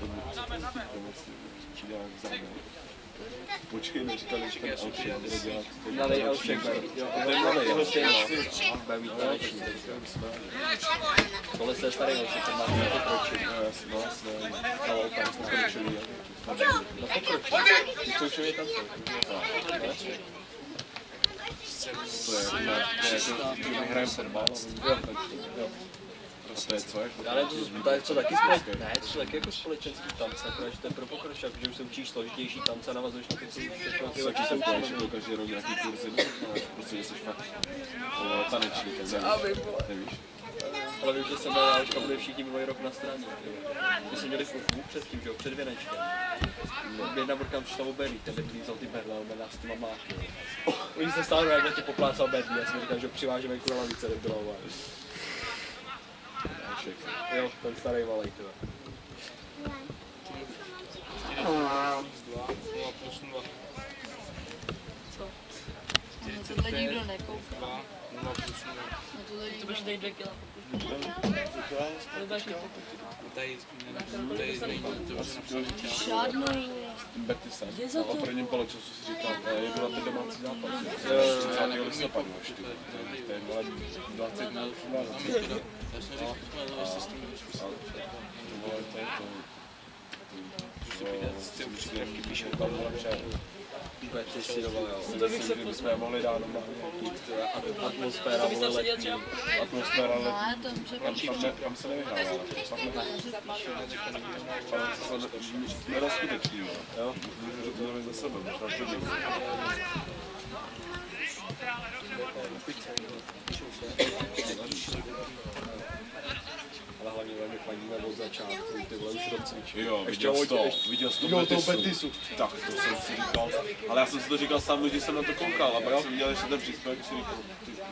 počkej, neříkali, že ten Elšek bude dělat. Mladý Elšek, jo, to je mladý, jeho stejný. Bude mít náročný. Tohle je starý Elšek, ten má to pokročilý. No jasně, ale opak jsme pokročili. No pokročilý. Co už je tam co? To je jako, že my hrajeme fotbal. To je co jako? Ale to je co taky společenský, ne, to jsou taky jako společenský tance, protože to je pro pokročilé, protože už se učíš složitější tance a navazuješ na to, co všechno ty Taky jsem konečně každý rok nějaký kurzy, prostě že jsi fakt tanečník, nevíš. Ale vím, že jsem byl, už tam byli všichni minulý rok na straně. My jsme měli fufu předtím, že jo, před Věnečkem. Jedna borka přišla o berlí, ten berlí vzal ty berle, on nás s těma máky. Oni se stále jak na tě poplácal berlí, já jsem říkal, že přivážeme jako na lavice debilové. Jo, ten starý malej, tyhle. Tohle nikdo nekouká. To budeš tady 2 kila. To dáš mi Žádnou. Betisem. A o prvním poločasu si říkal, jak byl ten domácí zápas. 30. listopadu ještě. To je 20 minut. My jsme mohli dát atmosféra, atmosféra, tam se nevyhrává. Nerozkuteční, jo? Můžeme za sebe, možná první. Ale hlavně velmi fandíme od začátku, ty vole už rozcvičí. Jo, viděl jsi to Betisu. Tak, to jsem si říkal. Ale já jsem si to říkal sám, když jsem na to koukal. A pak jsem dělal ještě ten příspěvek, si říkal,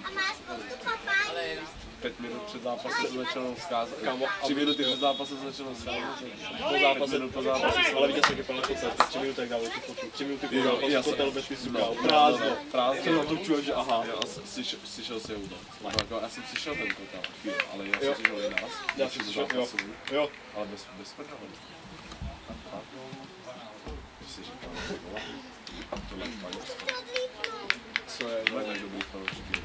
5 minut před zápasem se začalo scházet. 3 minuty před zápasem se začalo scházet. Po zápase. Ale viděl jsem, jak je koncert, 3 minuty tak dávali tu fotku. 3 minuty po zápasu, hotel Betisu dál. Prázdno. Jsem na to čuval, že aha. Já slyšel si Jouda. Já jsem slyšel ten kontakt, ale já jsem slyšel i nás. Já jsem slyšel, jo. Ale bez prdele. Když si říkal, tohle je Španělsko. Co je? To je tak dobrý fanoušky.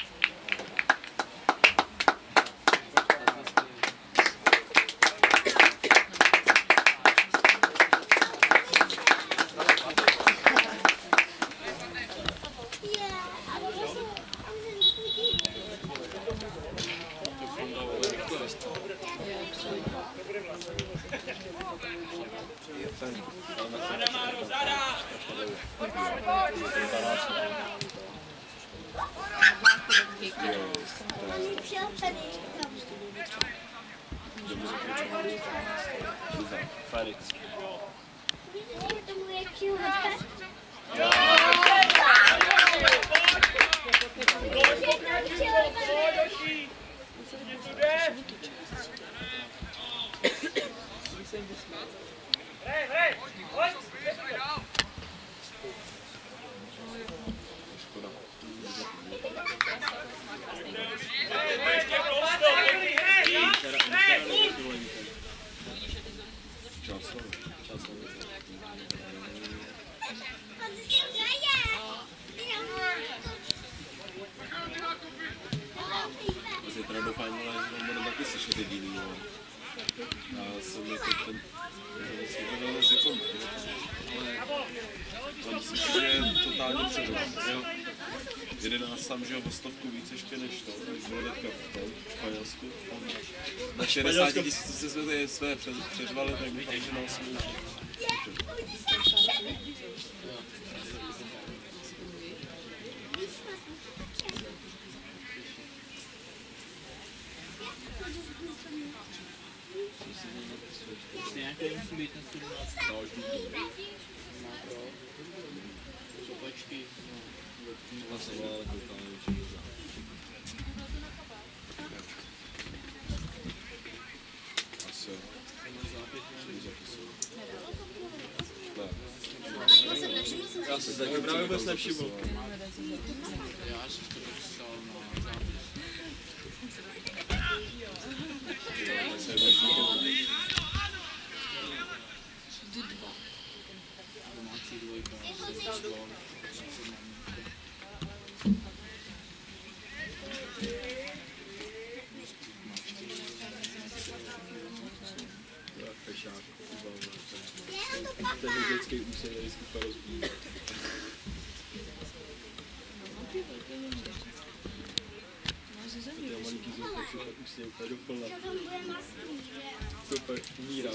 Felix. Teda doufám, že tam bude taky slyšet jediný, ale já jsem jako ten světový sekund, ale myslím si, že je totálně předem, jo. 11 tam, že jo, o 100 víc ještě než to, než bylo teďka v tom Španělsku. Na 60 000 jsme své přeřvali, tak doufám, že na 8. Nějaký musí být ten 17. Sopačky. Já se taky právě vůbec nevšiml. Já jsem to dostal na zápis. Domácí dvojka. Ten vždycky úsek je vždycky rozbíjí. Ty malinký zůstek si tak už si úplně doplná. Super, umírám.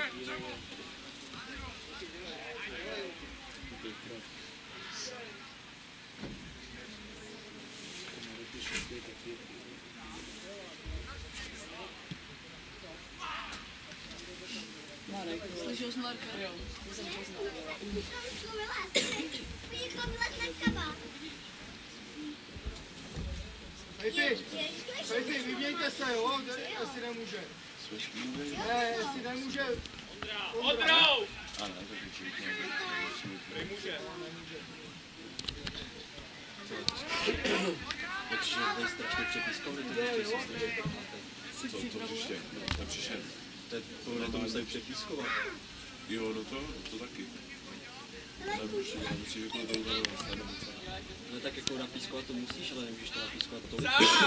Slyšel jsi Marka? Jo. Hej, vyměňte se, jo, jestli nemůže. Ne, jestli nemůže. A ne, tak určitě. Nemůže. Takže to je strašně přepískové, to je strašně. Co to ještě? Tam přišel. Tohle to musí přepískovat. Jo, no to taky. Nemusíš jako to udělat. No tak jako napískovat to musíš, ale nemůžeš to napískovat to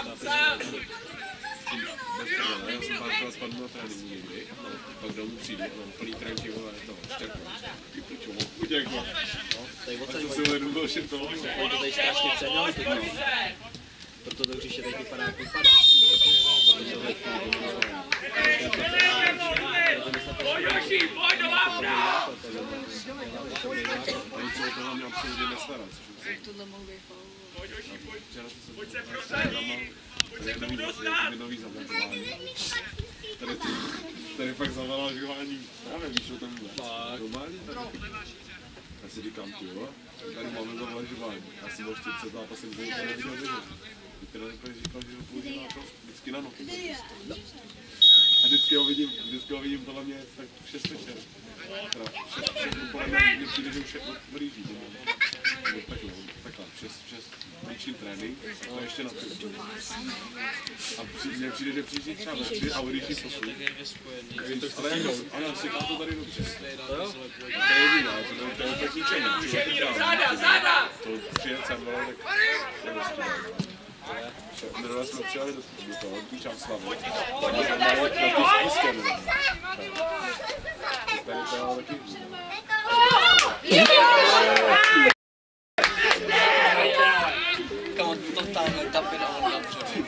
Já jsem párkrát spadl na tréninku někdy, pak domů přijdu a mám plný tránky, vole, toho, štěkla. Ty pičo, uděkla. A to si hledu byl šim toho. To tady strašně přehnali to tam. Proto to když je tady vypadá jak vypadá. Pojď do Laura! Tady se o toho mě absolutně nestará, což je Tohle mohl být faul. pojď se prosím! Pojď se k tomu dostat! Nový zabratování. Tady fakt zavalažování. Právě víš o tomhle. Normálně tady. Já si říkám, ty jo, tady máme zavalažování. Já si byl 40 zápasem, že to neviděl držet. Teď tady říkal, že ho používá to vždycky na nohy. A vždycky ho vidím podle mě tak v 6 večer. Teda 6 podle mě přijde, že už je blíží. Takhle, 6 větší trénink a ještě na pivu. A mně přijde, že přijde třeba ve 3 a odjíždí posun. Ale ano, si to tady dobře. To je jediná, to je úplně ničení. Záda! To přijet sem, ale tak je dost. Minule jsme přijali do toho, půjčám slavy. Tady jsem dal na ty spískem. Tady to je taky. Kam to táhne, tapina on tam přijde.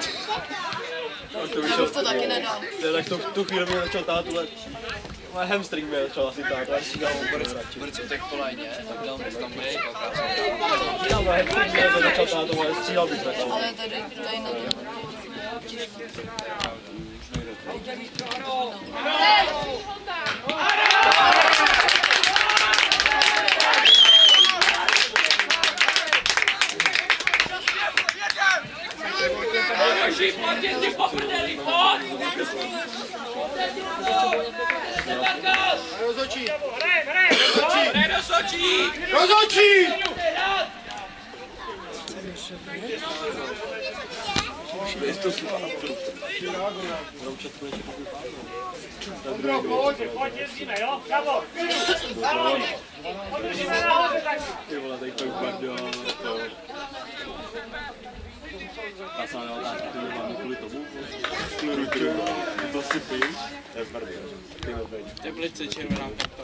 Já bych to taky nedal. Tak tu chvíli mě začal tát tuhle. Moje hamstring mě začal asi tát, já si dal Brc utek po lajně, tak dal mu tam brčko, krásně. já moje hamstring mě začal tát, tohle stříhal bych tak. Ale tady na to. Rozočí! Rozočí! Pojď, jezdíme, jo? Bravo! Ty vole, tady to Guardiola, to... Já jsem měl otázku, ty mám kvůli tomu, kvůli to si piješ, to je tvrdý, ty nebejš. Teplice červená karta.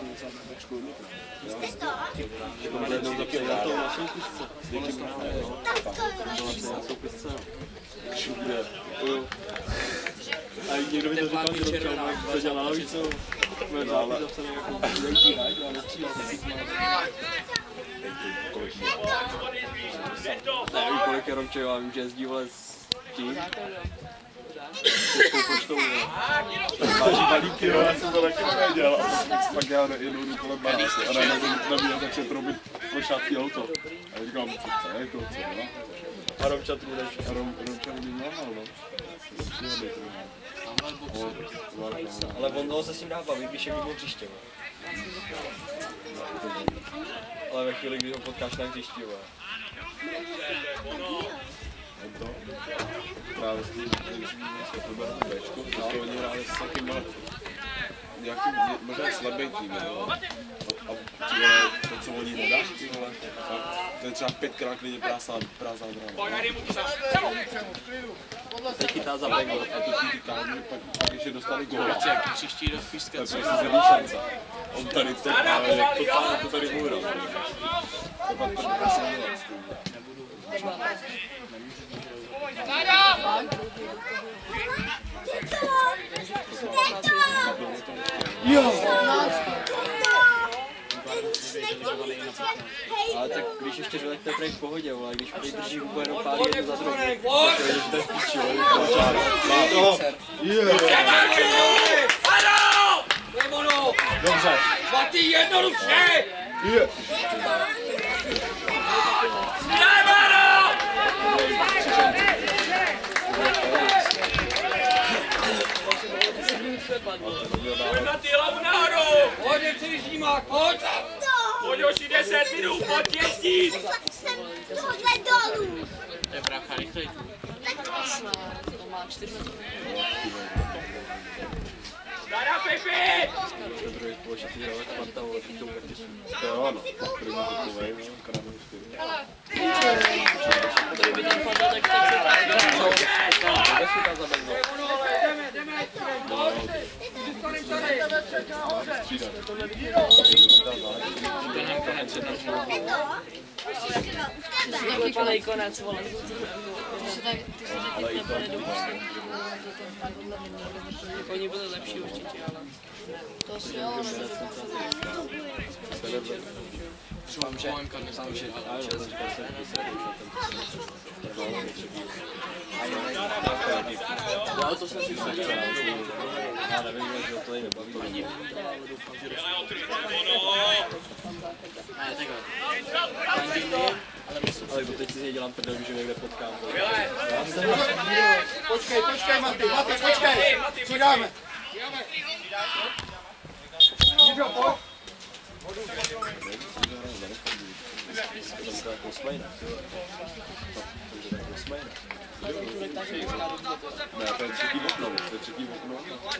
Jako bude jednou za 5 let to na soupisce. Na soupisce, no. Všude. A někdo mi to říkal, že to seděl na lavici, Ale... Nevím, kolik je Romčeho, já vím, že jezdí vole s tím. Váží balíky, jo, já jsem to taky nevěděl. Pak já jedu kolem 12 a navíc tak se trobit košátky auto. A já říkám, co je to, co jo? A Romča tu než. A Romča mi normal, no. Ale on se s ním dá bavit, když je mimo hřiště. Ale ve chvíli, kdy ho potkáš na hřišti, To právě s tím, když jsme to brali Bčku, tak oni hráli s takým nějakým, možná slabý tým, jo. A to, co oni nedáš, ty vole, to je třeba 5krát klidně prázdná brána. teď chytá za Bengal. A to tím týkání, pak ještě dostali gól. Příští rok píska. To je prostě zemí šance. On tady to, ale jak totálně to tady můra. To pak to nemusí dělat. Ale tak když ještě řvete, to je v pohodě, ale když tady drží úplně jenom pár jednu za druhou, tak to je bez píči, Dobře. Zlatý jednoduše! Pojď na ty hlavu nahoru! Pojď, chceš žímák, pojď! Pojď už 10 minut, pojď jezdit! Jsem tohle dolů. To je brácha rychlej. To má 4 metry. Dara Pepi! to druhý společný hrávat Fanta, ale chytou kartisu. Jo, ano. První takovej, no, krávný styl. Kdyby tam padl, tak se Kde chytá za Bengal? úplnej konec, vole. Ty si řekni, že půjde do pusty. Oni byli lepší určitě, ale... To si jo, Mám, že tam, že Já to jsem si vsadil. Já nevím, že to je nebaví. Ne, takhle. Ale to teď si z něj dělám prdel, že někde potkám. Počkej, Maty, počkej! Přidáme! Nikdo, pojď! Ne, to je třetí okno, to je třetí okno.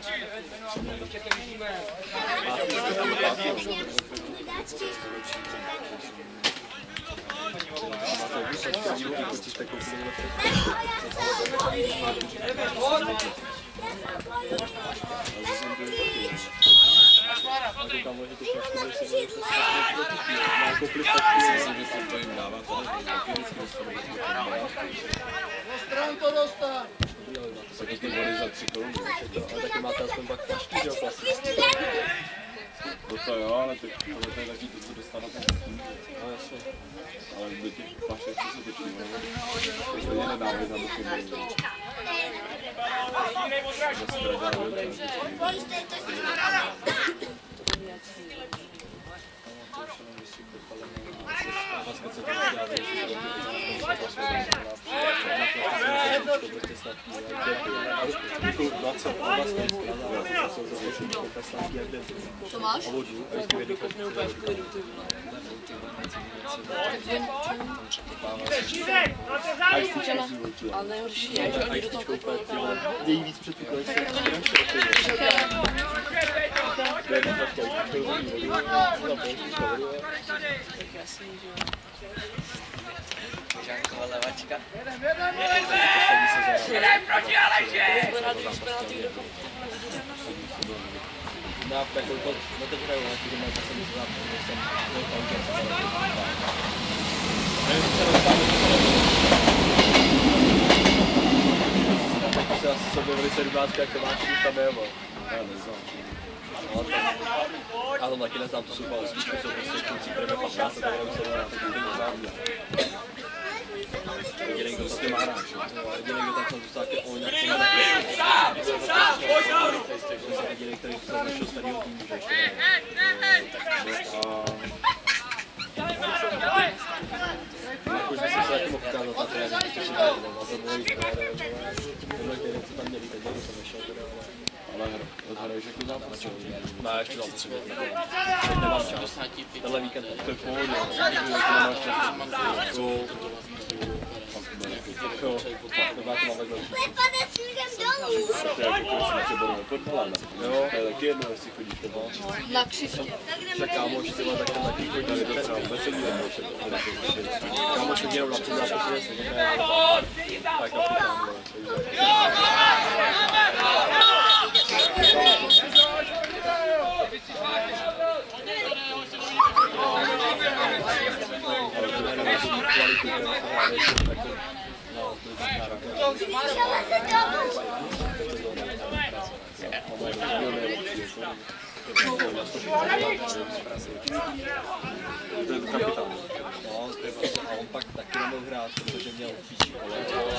Ale taky máte aspoň pak flašky, že jo, plastické. To jo, ale to je taky to, co dostane ten tím. No jasně. Ale do těch flašek se točí, no. To stejně nedáme za dokud. To máš? Ale nejhorší je, že oni do toho koupili. Nejvíc předpokladají se Tak jasný, že jo. Žánková levačka. Jdem proti Aleši! No, tak to teď hraju, ale když máte se můžu západ, že jsem tak se asi sobě veli 17, jak to máš, když tam je, bo. Já neznám. Já to taky neznám, to jsou balství, to jsou prostě kluci, které 15 let, ale se na to neznám. Jediný, kdo tam má rád, jediný, kdo tam tam zůstal, je on, jak to má jediný, který zůstal z našeho starého týmu, že ještě už by se taky mohl ukázat na tréninku, což je tady, a to moji trenér, tenhle týden, co tam měli, teď jsem nešel teda, ale odhraješ jako zápas, čo? Ne, ještě zápas, nemám čas. Tenhle víkend, to je v pohodě, nemáš čas, jo, to má takhle. Vypadne směrem dolů. To je jako kresnice budeme fotbala, ne? Jo, to je taky jedno, jestli chodíš fotbal. Na křiště. Však kámoš, ty vole, tak taky chodí. Tady to třeba vůbec se dívat, Kámoš chodí jenom na předzápasy, jestli to je tak na fotbal. To je kapitán. No, a on pak taky nemohl hrát, protože měl píčí koleno.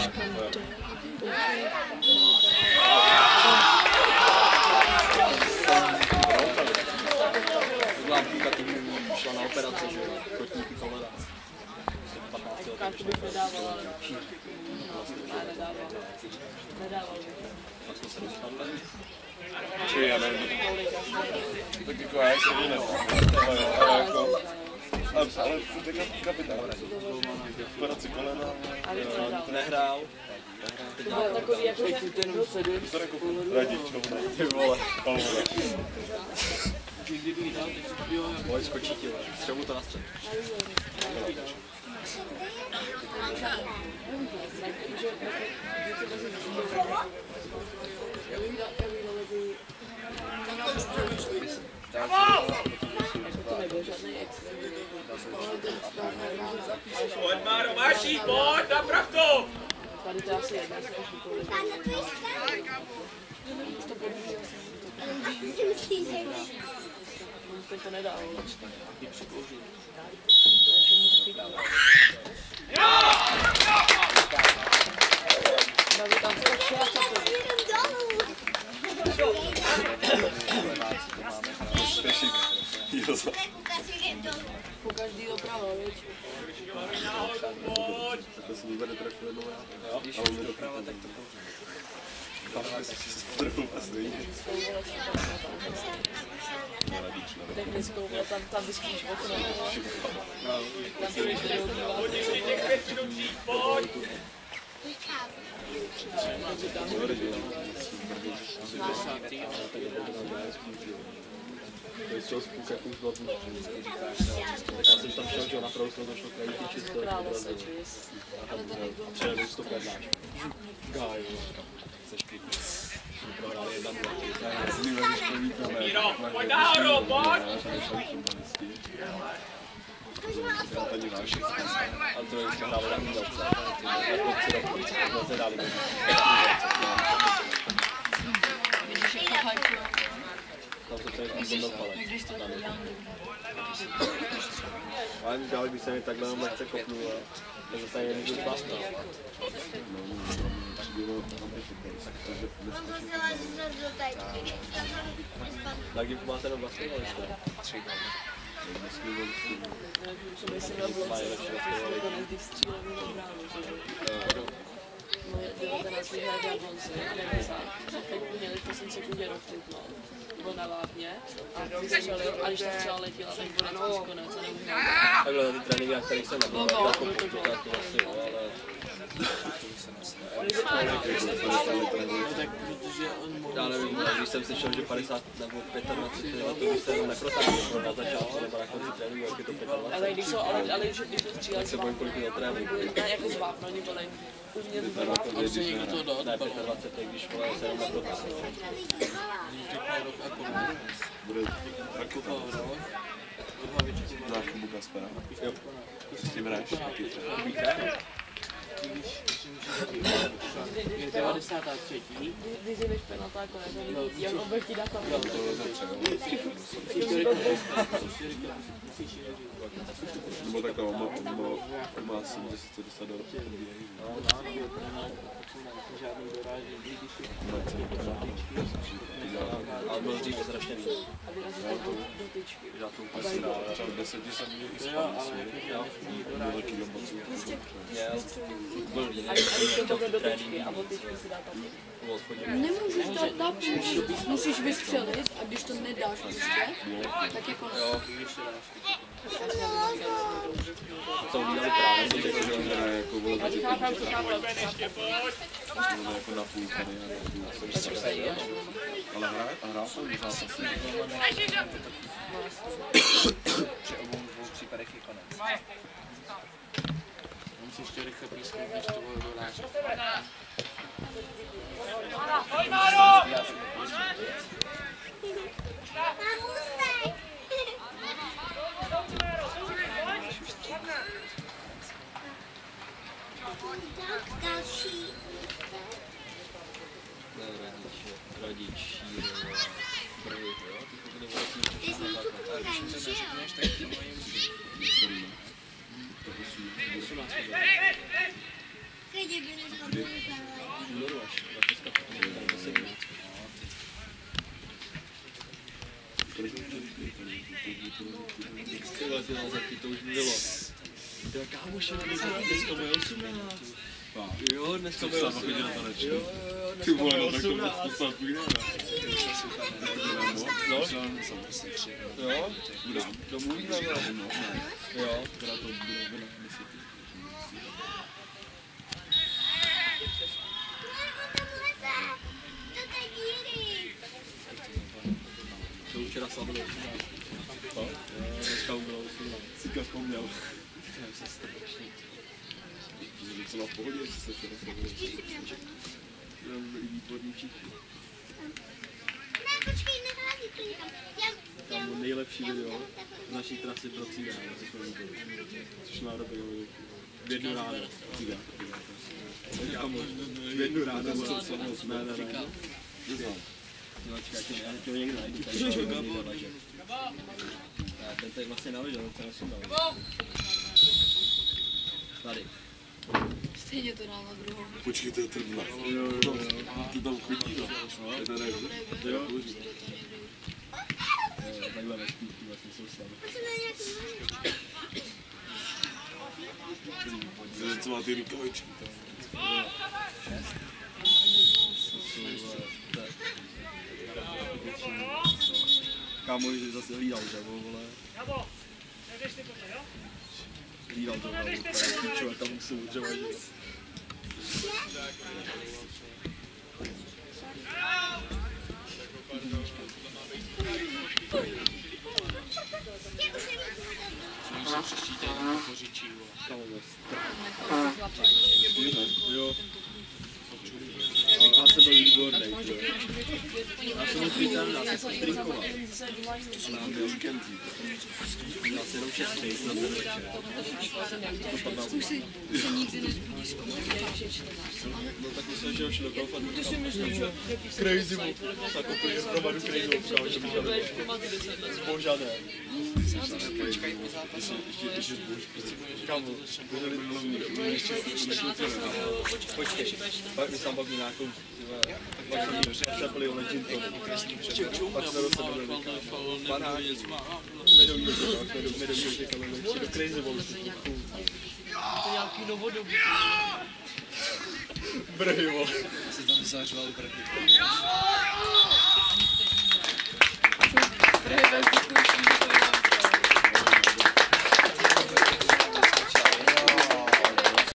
Vlámka týmu šla na operaci, že jo, kotníky kolena. 15 let. Kartu bych nedával, ale nedával bych. Tak jsme se dostali. Či já nevím. Tak jako já jsem to nevím. Ale jako... Ale furt je kapitán. Operaci kolena. To nehrál. To bylo takový jako, že byl 7. Radič, ty vole. Boj skočí ti, třeba mu to na střed. Pojď Máro, Máši, pojď, naprav to! Tady to asi jedna. To nedá, ale ty překouří. Baví tam to všechno po každý oprava, víš? To se vůbec netrefuje nové. Když už doprava, tak to trefil pasný. Technickou, tam vyskříš okno. Pojď si těch věcí do přijít, pojď! To je z půlka kus zlatů. Tak já jsem tam šel, že napravdu jsme došlo krají ty čisté. A přijeli 105 náš. Gáju. Seš ty. Prohráli 1-0. Míro, pojď nahoru, pojď! Ale to je, když jsme hrávali na Mídelce. To se dali. Vidíš, jak to hajkuje. Tam to celé byl palec. Když to udělám, Ale dál, když se mi takhle jenom lehce kopnul, tak zase je někdo zbástal. Tak jim máte jenom vlastně, ale jste? 3. Co by si měl bylo když střílel mimo bránu. Moje 19 hraje v Jablonci, 90. Teď měli v poslední sekundě rozputnout. Byl na vápně a vystřelil, a když ta střela letěla, tak byl na konec a neuhnul. Takhle na ty tréninky, na kterých jsem nebyl, tak to asi, ale... Já nevím, když jsem slyšel, že 50 nebo 25 let, to bych se jenom neprotáhl na začátku nebo na konci tréninku, jak je to 25. Ale když to stříleli z vápna, ne jako z vápna, oni byli uvnitř z vápna. On se někdo toho dát, ne, 25, když vole se jenom neprotáhl. Bude Rakota. Znáš Kubu Kaspera? Jo. S tím hraješ taky třeba. Je 93. Když jdeš penalta, jako jak on obecní data. Nebo taková, má si, že se chce dostat do NBA. Ale byl dřív strašně víc. Já to úplně si dál. Třeba v 10 jsem měl i spát, byl velký dombaců. Byl líný, chtěl ty tréninky. Nemůžeš dát na půl, musíš vystřelit a když to nedáš prostě, tak jako Co udělali právě, to řekl, že hraje jako vole za těch jako na půl tady, ale hrál jsem v zápasy. Při obou dvou případech je konec. Musíš ještě rychle písknout, než to dodáš. Pojď, Máro! Další. Rodič, Ty jsi něco komunální, že jo? Kde byli to už bylo. Kámoši, dneska bude 18. Jo, dneska bude 18. Ty vole, no tak to snad půjde. No, jo, domluvíme. Jo, teda to bude na mysli. to už včera slavili. Dneska bylo 18. Cíka vzpomněl. To je docela v pohodě, jestli se včera slavili. Byli výborní všichni. Ne, počkej, nehází to někam. Tam byl nejlepší video z naší trasy pro Cíga, což má dobrý v 1 ráno. Cíga. V 1 ráno bylo co jsme no, čekajte, já to někde najdu. Ten tady vlastně naležel, ten jsem dal. Tady. stejně to dál na druhou. Počkej, to je trvna. Ty tam chodí, no. Je to ne? Jo. Takhle ve skutku vlastně jsou slavy. Co má ty rukavičky? Kámo, že zase hlídal, že vole. Hlídal to, člověk tam musel udřovat, že Oni se příští týden pořičí, jo. Já jsem byl výborný, jo. Já jsem byl chytan, já jsem trinkoval. Já byl víkendí. Já jsem jenom 6 měsíc na ten večer. Už si nikdy nezbudíš z No tak myslím, že už do golfa crazy mu. Tak úplně hromadu crazy mu, že bych zbožané. počkají po zápasu. Ještě zboží. Kámo, počkej, pak mi sám bavím nějakou, pak jsem jí přepli o legend to. Pak jsme do sebe dali panák, medový ožek, ale lepší do crazy volky. To nějaký novodobí. Brhy, vole. Já jsem tam zařval brhy. Brhy ve vzduchu.